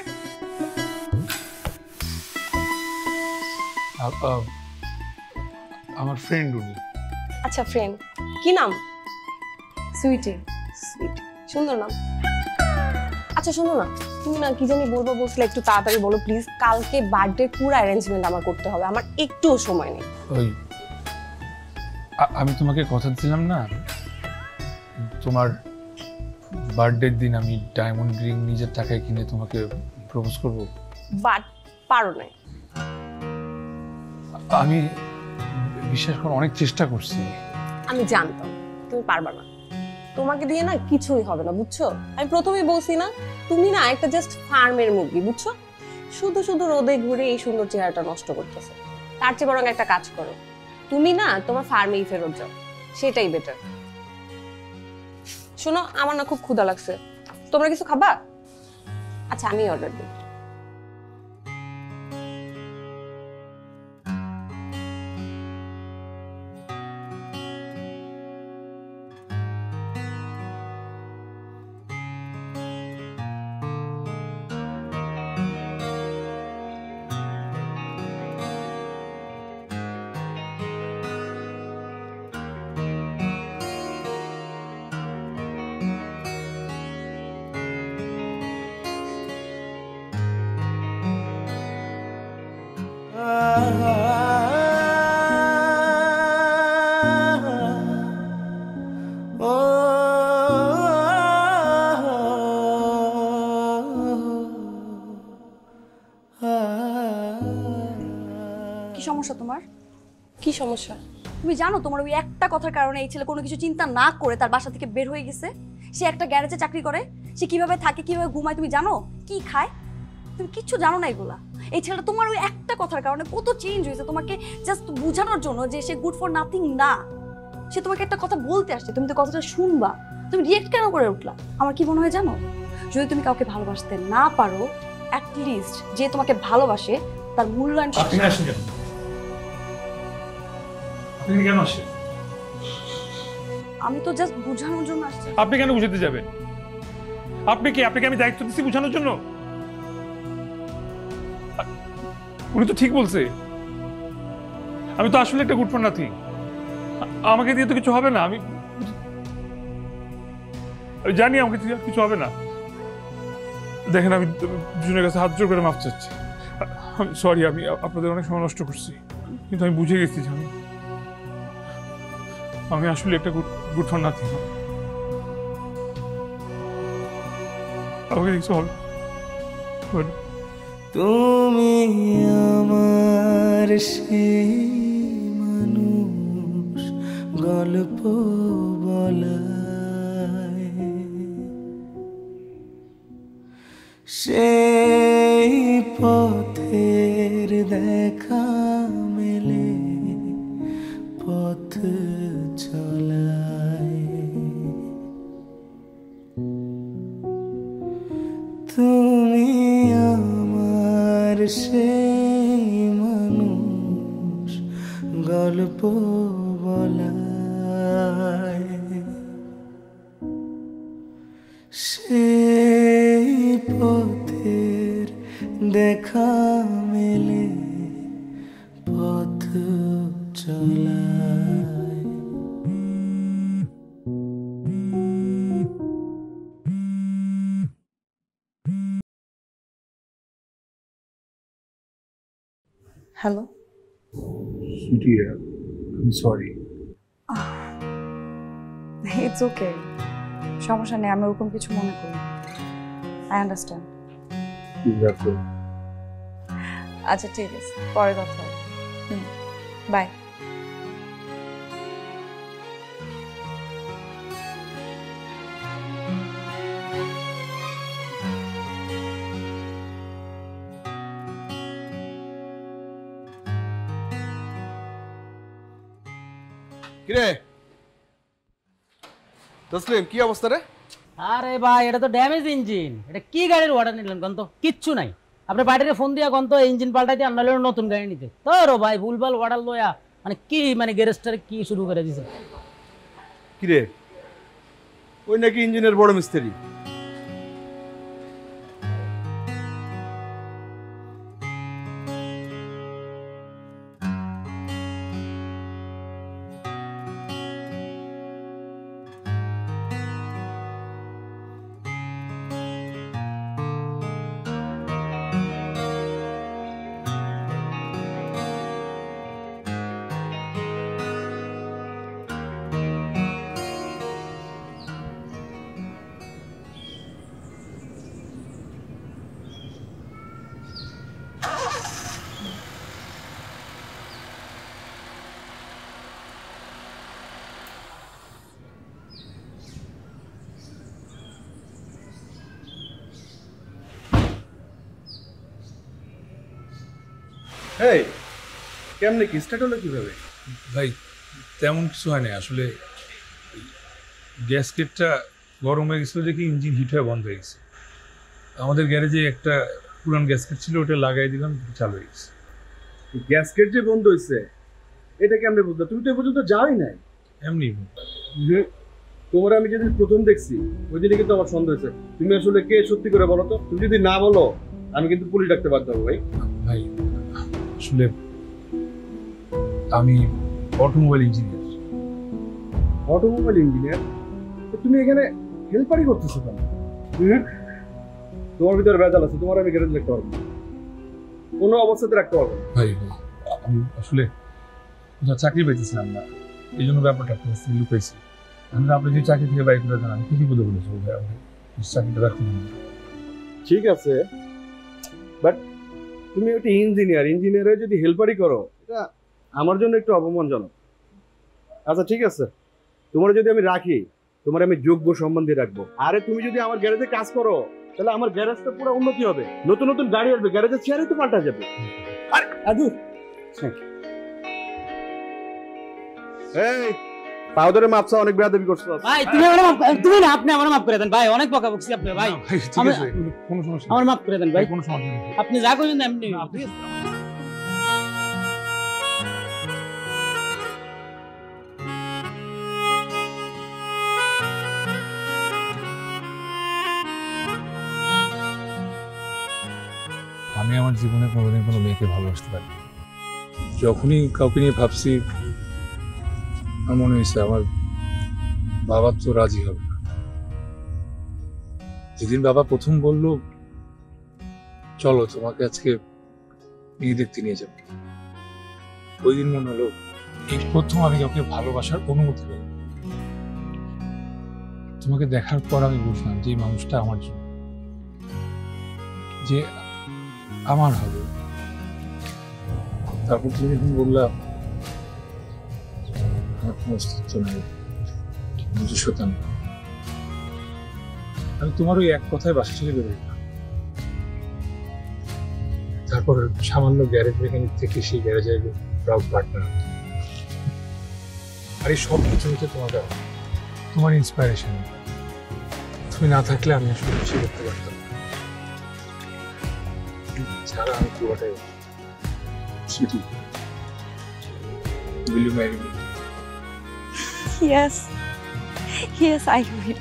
আমার ফ্রেন্ড উনি। আচ্ছা, ফ্রেন্ড, কি নাম? সুইটি। সুইটি, সুন্দর নাম। আচ্ছা শোনো না, তুমি না কি জানি বলবো বলছিলে, একটু তাড়াতাড়ি বলো প্লিজ। কালকে বার্থডে পুরো অ্যারেঞ্জমেন্ট আমার করতে হবে, আমার একটুও সময় নেই। ওই আমি তোমাকে কথা দিলাম না, তোমার বার্থডের দিন আমি ডায়মন্ড রিং নিজের টাকায় কিনে তোমাকে প্রপোজ করব। বাট পারো না। আমি বিশ্বাস করে অনেক চেষ্টা করছি। আমি জানতাম তুমি পারবা না, তোমাকে দিয়ে না কিছুই হবে না, বুঝছো? আমি প্রথমেই বলছি না, তুমি না একটা জাস্ট ফার্মের মুরগি, বুঝছো? শুধু শুধু রোদে ঘুরে এই সুন্দর চেহারাটা নষ্ট করতেছে। তার চেয়ে বরং একটা কাজ করো, তুমি না তোমার ফার্মেই ফেরত যাও, সেটাই বেটার। শোনো, আমার না খুব ক্ষুধা লাগছে, তোমরা কিছু খাবা? আচ্ছা, আমি অর্ডার দিই। সমস্যা তোমার? কি সমস্যা? তুমি জানো তোমার ওই একটা কথার কারণে এই ছেলে কোনো কিছু চিন্তা না করে তার বাসা থেকে বের হয়ে গেছে। সে একটা গ্যারেজে চাকরি করে, সে কিভাবে থাকে, কিভাবে ঘুমায় তুমি জানো, কি খায় তুমি কিচ্ছু জানো না এগুলা। এই ছেলেটা তোমার ওই একটা কথার কারণে কত চেঞ্জ হয়েছে, তোমাকে জাস্ট বোঝানোর জন্য যে সে গুড ফর নাথিং না। সে তোমাকে একটা কথা বলতে আসছে, তুমি তো কথাটা শুনবা, তুমি রিয়েক্ট কেন করে উঠলা? আমার কি মনে হয় জানো, যদি তুমি কাউকে ভালোবাসতে না পারো, অ্যাট লিস্ট যে তোমাকে ভালোবাসে তার মূল্যায়ন। আপনি আসেন কেন? আপনি কেন আসেন? আমি তো জাস্ট বোঝানোর জন্য আসছি। আপনি কেন বুঝাতে যাবেন? আপনি কি আপনাকে আমি দায়িত্ব দিচ্ছি বোঝানোর জন্য? উনি তো ঠিক বলছে, আমি তো আসলে একটা গুড ফর নাথিং। আমাকে দিয়ে তো কিছু হবে না, আমি আমি জানি আমাকে দিয়ে কিছু হবে না। দেখেন, আমি দুজনের কাছে হাত জোর করে মাফ চাচ্ছি। আমি সরি, আমি আপনাদের অনেক সময় নষ্ট করছি, কিন্তু আমি বুঝে গেছি যে আমি আমি আসলে একটা গুড গুড ফর নাথিং। আমাকে কিছু হবে। তুমি আমার সেই মানুষ, গল্প বলায় সেই পথের দেখা মেলে পথ চলায়। তুমি আমার সেই মানুষ, গল্প বলায় সেই পথের দেখা মেলে পথ চলায়। হ্যালো, সুইটি, আমি সরি। ইটস ওকে, সমস্যা নেই, আমি ওরকম কিছু মনে করি। I understand. আচ্ছা ঠিক আছে, পরে কথা হবে। Hmm, bye. কিরে তসলিম, কি অবস্থা রে? আরে ভাই, এটা তো ড্যামেজ ইঞ্জিন। এটা কি গাড়ির অর্ডার নিলেন কোন? তো কিচ্ছু নাই। আপনি বাইরে ফোন দিয়া কোন তো ইঞ্জিন পাল্টাইতে আনলে নতুন গাড়ি নিতে। তোরও ভাই ভুলভাল অর্ডার লয়া মানে কি মানে গ্যারেজটারে কি শুরু করে দিছে। কিরে, ওই নাকি ইঞ্জিনের বড় মিস্ত্রি? এই কেমনে কি স্টার্ট হলো কিভাবে? ভাই তেমন কিছু হয় না আসলে, গ্যাসকেটটা গরম হয়ে গেছিলো দেখি ইঞ্জিন হিট হয়ে বন্ধ হয়ে গেছে। আমাদের গ্যারেজে একটা পুরান গ্যাসকেট ছিল, ওটা লাগাই দিলাম, চালু হয়ে গেছে। গ্যাসকেট যে বন্ধ হয়েছে এটা কেমনে বুঝলো? তুমি তো এ পর্যন্ত যাওই নাই। এমনি তোমার আমি যেদিন প্রথম দেখছি ওই দিনে কিন্তু আমার সন্দেহ হয়েছে। তুমি আসলে কে সত্যি করে বলো তো? তুমি যদি না বলো আমি কিন্তু পুলিশ ডাকতে বাধ্য হবো। ভাই ভাই আসলে আমি অটোমোবাইল ইঞ্জিনিয়ার। Automobile engineer? তুমি এখানে হেল্পারই করতেছো কেন? তোমার ভিতরে ভেজাল আছে, তোমার আমি গ্যারেজ রাখতে পারবো না, কোনো অবস্থাতে রাখতে পারবো না। ভাই ভাই আমি আসলে কোথাও চাকরি পাইতেছিলাম না, এই জন্য ব্যাপারটা আপনার কাছে লুকাইছি। আমি আপনি যদি চাকরি থেকে বাইক করে দেন আমি কি বিপদে বলেছি ভাই, আপনি চাকরিটা রাখতে পারেন। ঠিক আছে, বাট তুমি একটা ইঞ্জিনিয়ার, ইঞ্জিনিয়ারে যদি হেল্পারই করো এটা আমার জন্য একটু অপমানজনক। আচ্ছা ঠিক আছে, তোমার যদি আমি রাখি তোমার আমি যোগ্য সম্বন্ধে রাখবো। আরে তুমি যদি আমার গ্যারেজে কাজ করো তাহলে আমার গ্যারেজটা পুরো উন্নতি হবে, নতুন নতুন গাড়ি আসবে, গ্যারেজের চেয়ারই তো পাল্টা যাবে। আরে আদু এই পাও ধরে মাপ চাও, অনেক বেয়াদবি করছো ভাই। তুমি আমারে মাফ, তুমি না আপনি আমারে মাফ করে দেন ভাই, অনেক বকা বকছি আপনি ভাই। ঠিক আছে, কোনো সমস্যা নেই, আমার মাফ করে দেন ভাই, কোনো সমস্যা নেই। আপনি যা করেন এমনি। ঠিক আছে আমি আমি আমার জীবনে কোনোদিন কোনো মেয়েকে ভালোবাসতে পারি। যখনই কাউকে নিয়ে ভাবছি আমার মনে হয়েছে আমার বাবা তো রাজি হবে না। যেদিন বাবা প্রথম বলল চলো তোমাকে আজকে মেয়ে দেখতে নিয়ে যাবো, ওই দিন মনে হলো এই প্রথম আমি কাউকে ভালোবাসার অনুমতি পেলাম। তোমাকে দেখার পর আমি বুঝলাম যে এই মানুষটা আমার জন্য, যে আমার হবে। তারপর তুমি যখন বললাম আমার কোনো অস্তিত্ব নেই, নিজস্বতা নেই, আমি তোমার ওই এক কথায় বাসা ছেড়ে বেরোই না। তারপর সামান্য গ্যারেজ মেকানিক থেকে সেই গ্যারেজে প্রাউড পার্টনার। আর এই সব কিছু হচ্ছে তোমার তোমার ইন্সপায়ারেশন। তুমি না থাকলে আমি আসলে কিছু করতে পারতাম না। ছাড়া আমি পুরোটাই sweetie, will you marry me? Yes. Yes, I will.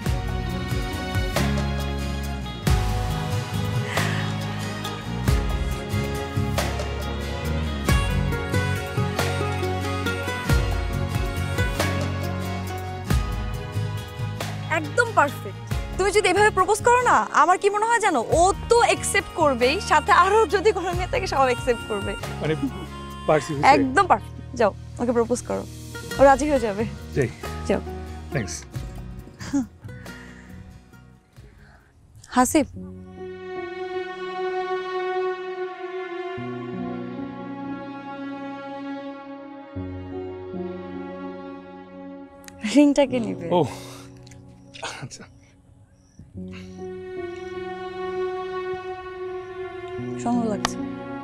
একদম পারফেক্ট। তুমি যদি এভাবে প্রপোজ করো না, আমার কি মনে হয় জানো, ও তো একসেপ্ট করবেই, সাথে আরো যদি কোনো মেয়ে থাকে সব একসেপ্ট করবে। মানে পারছি। একদম পারফেক্ট। যাও ওকে প্রপোজ করো, ও রাজি হয়ে যাবে। যাই। যাও। থ্যাঙ্কস। হাসিব, রিংটা কে নিবে? ও আচ্ছা, সুন্দর লাগছে।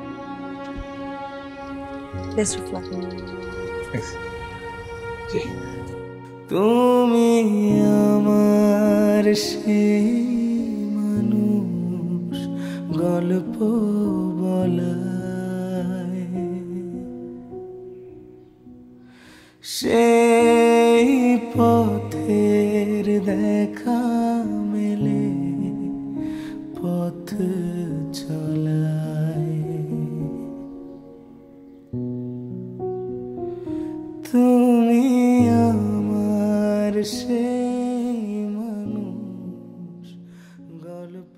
Best of luck. থ্যাঙ্কস। জি। তুমি আমার সেই মানুষ, গল্প বলায় সেই পথের দেখা মেলে পথ চলায়। তুমি আমার সেই মানুষ, গল্প।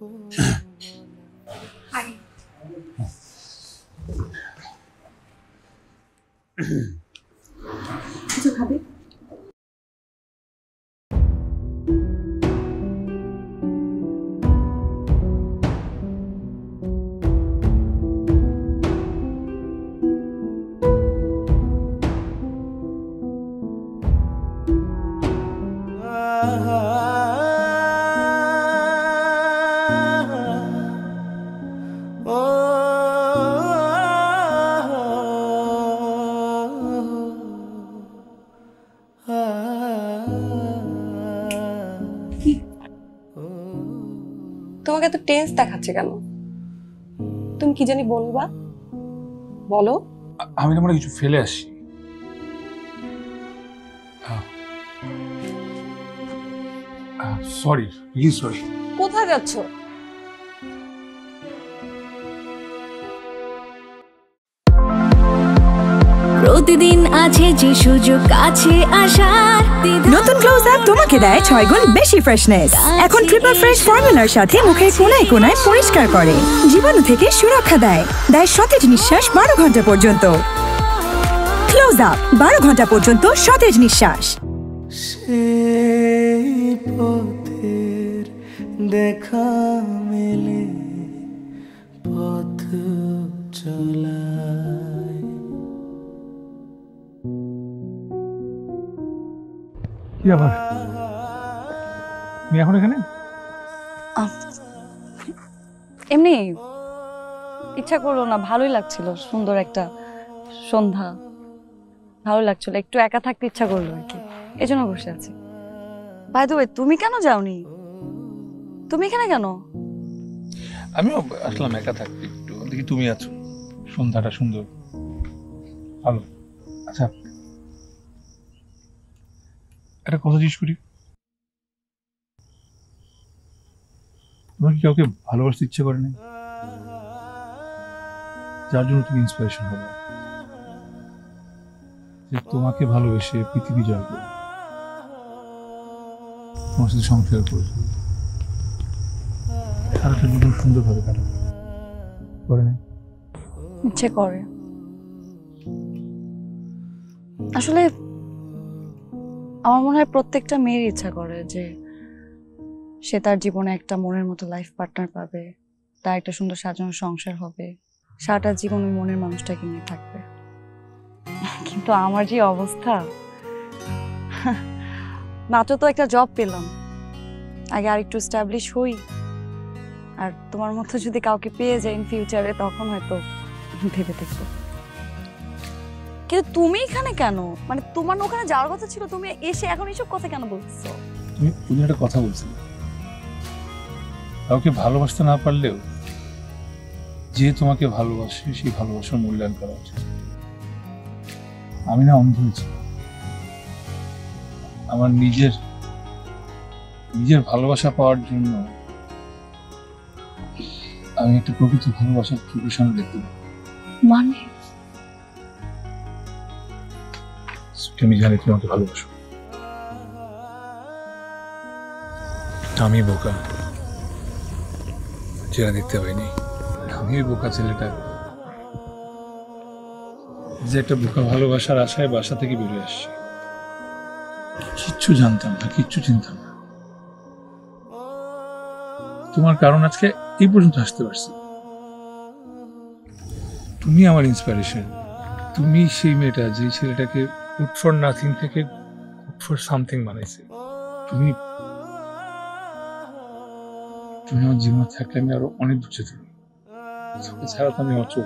কিছু খাবে? তোমাকে এত টেন্স দেখাচ্ছে কেন? তুমি কি জানি বলবা, বলো। আমি না মানে কিছু ফেলে আসি। Sorry, really sorry. কোথায় যাচ্ছ? প্রতিদিন আছে যে সুযোগ কাছে আসার, নতুন ক্লোজ আপ তোমাকে দেয় ছয় গুণ বেশি ফ্রেশনেস। এখন ট্রিপল ফ্রেশ ফর্মুলার সাথে মুখের কোনায় কোনায় পরিষ্কার করে, জীবাণু থেকে সুরক্ষা দেয়, দেয় সতেজ নিঃশ্বাস বারো ঘন্টা পর্যন্ত। ক্লোজ আপ, বারো ঘন্টা পর্যন্ত সতেজ নিঃশ্বাস। সেই পথের দেখা মেলে পথ চলায়। কি আবার তুমি এখন এখানে? এমনি ইচ্ছা করলো না, ভালোই লাগছিল, সুন্দর একটা সন্ধ্যা, ভালো লাগছিল, একটু একা থাকতে ইচ্ছা করলো আর কি, এই জন্য বসে আছি। বাই দ্য ওয়ে, তুমি কেন যাওনি? তুমি এখানে কেন? আমিও আসলাম একা থাকতে একটু, দেখি তুমি আছো, সন্ধ্যাটা সুন্দর, ভালো। আচ্ছা একটা কথা জিজ্ঞেস করি, তোমার কি কাউকে ভালোবাসতে ইচ্ছে করে না? যার জন্য তুমি ইন্সপিরেশন হবে, যে তোমাকে ভালোবেসে পৃথিবী জয় করবে, তোমার সাথে সংসার করবে, সারাটা জীবন সুন্দরভাবে কাটাবে। করে না? ইচ্ছে করে। আসলে আমার মনে হয় প্রত্যেকটা মেয়ের ইচ্ছা করে যে সে তার জীবনে একটা মনের মতো লাইফ পার্টনার পাবে, তার একটা সুন্দর সাজানো সংসার হবে, সারাটা জীবন ওই মনের মানুষটাকে নিয়ে থাকবে। কিন্তু আমার যে অবস্থা, মাত্র তো একটা জব পেলাম, আগে আর একটু এস্টাবলিশ হই, আর তোমার মতো যদি কাউকে পেয়ে যাই ইন ফিউচারে, তখন হয়তো ভেবে দেখবো। কিন্তু তুমি এখানে কেন? মানে তোমার ওখানে যাওয়ার কথা ছিল, তুমি এসে এখন এইসব কথা কেন বলছো? তুমি তুমি একটা কথা বলছিলে, কাউকে ভালোবাসতে না পারলেও যে তোমাকে ভালোবাসে সেই ভালোবাসার মূল্যায়ন করা উচিত। আমি না অন্ধ হয়েছি, আমার নিজের নিজের ভালোবাসা পাওয়ার জন্য আমি একটা প্রকৃত ভালোবাসার চোখের সামনে দেখতে পাই। মানে আমি জানি তোমাকে ভালোবাসো, আমি বোকা, যেটা দেখতে পাইনি। আমি ওই বোকা ছেলেটা যে একটা বোকা ভালোবাসার আশায় বাসা থেকে বেরিয়ে আসছে, কিচ্ছু জানতাম না, কিচ্ছু চিনতাম না। তোমার কারণ আজকে এই পর্যন্ত আসতে পারছি। তুমি আমার ইন্সপিরেশন, তুমি সেই মেয়েটা যে ছেলেটাকে গুড ফর নাথিং থেকে গুড ফর সামথিং বানাইছে। তুমি তুমি আমার জীবনে থাকলে আমি আরো অনেক দূর যেতে পারি, ছাড়া তো আমি অচল।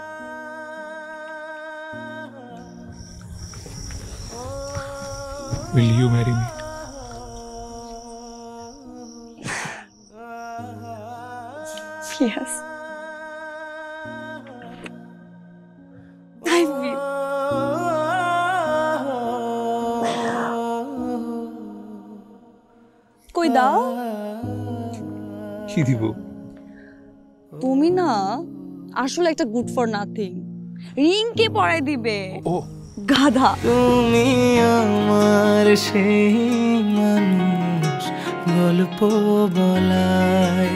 Will you marry me? Yes. I will. কই দাও? কি দিব? তুমি না আসলে একটা গুড ফর নাথিং। রিং কে পরাই দিবে? ও গাধা। তুমি আমার সেই মানুষ, গল্প বলাই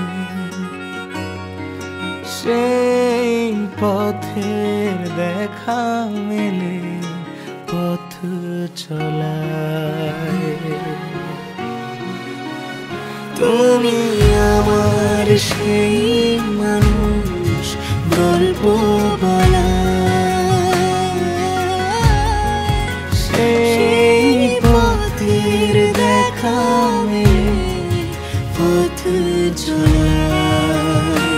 সেই পথের দেখা মেলে পথ চলায়। তুমি আমার সেই মানুষ, গল্প বলাই সেই পথের দেখা মেলে পথ চলায়।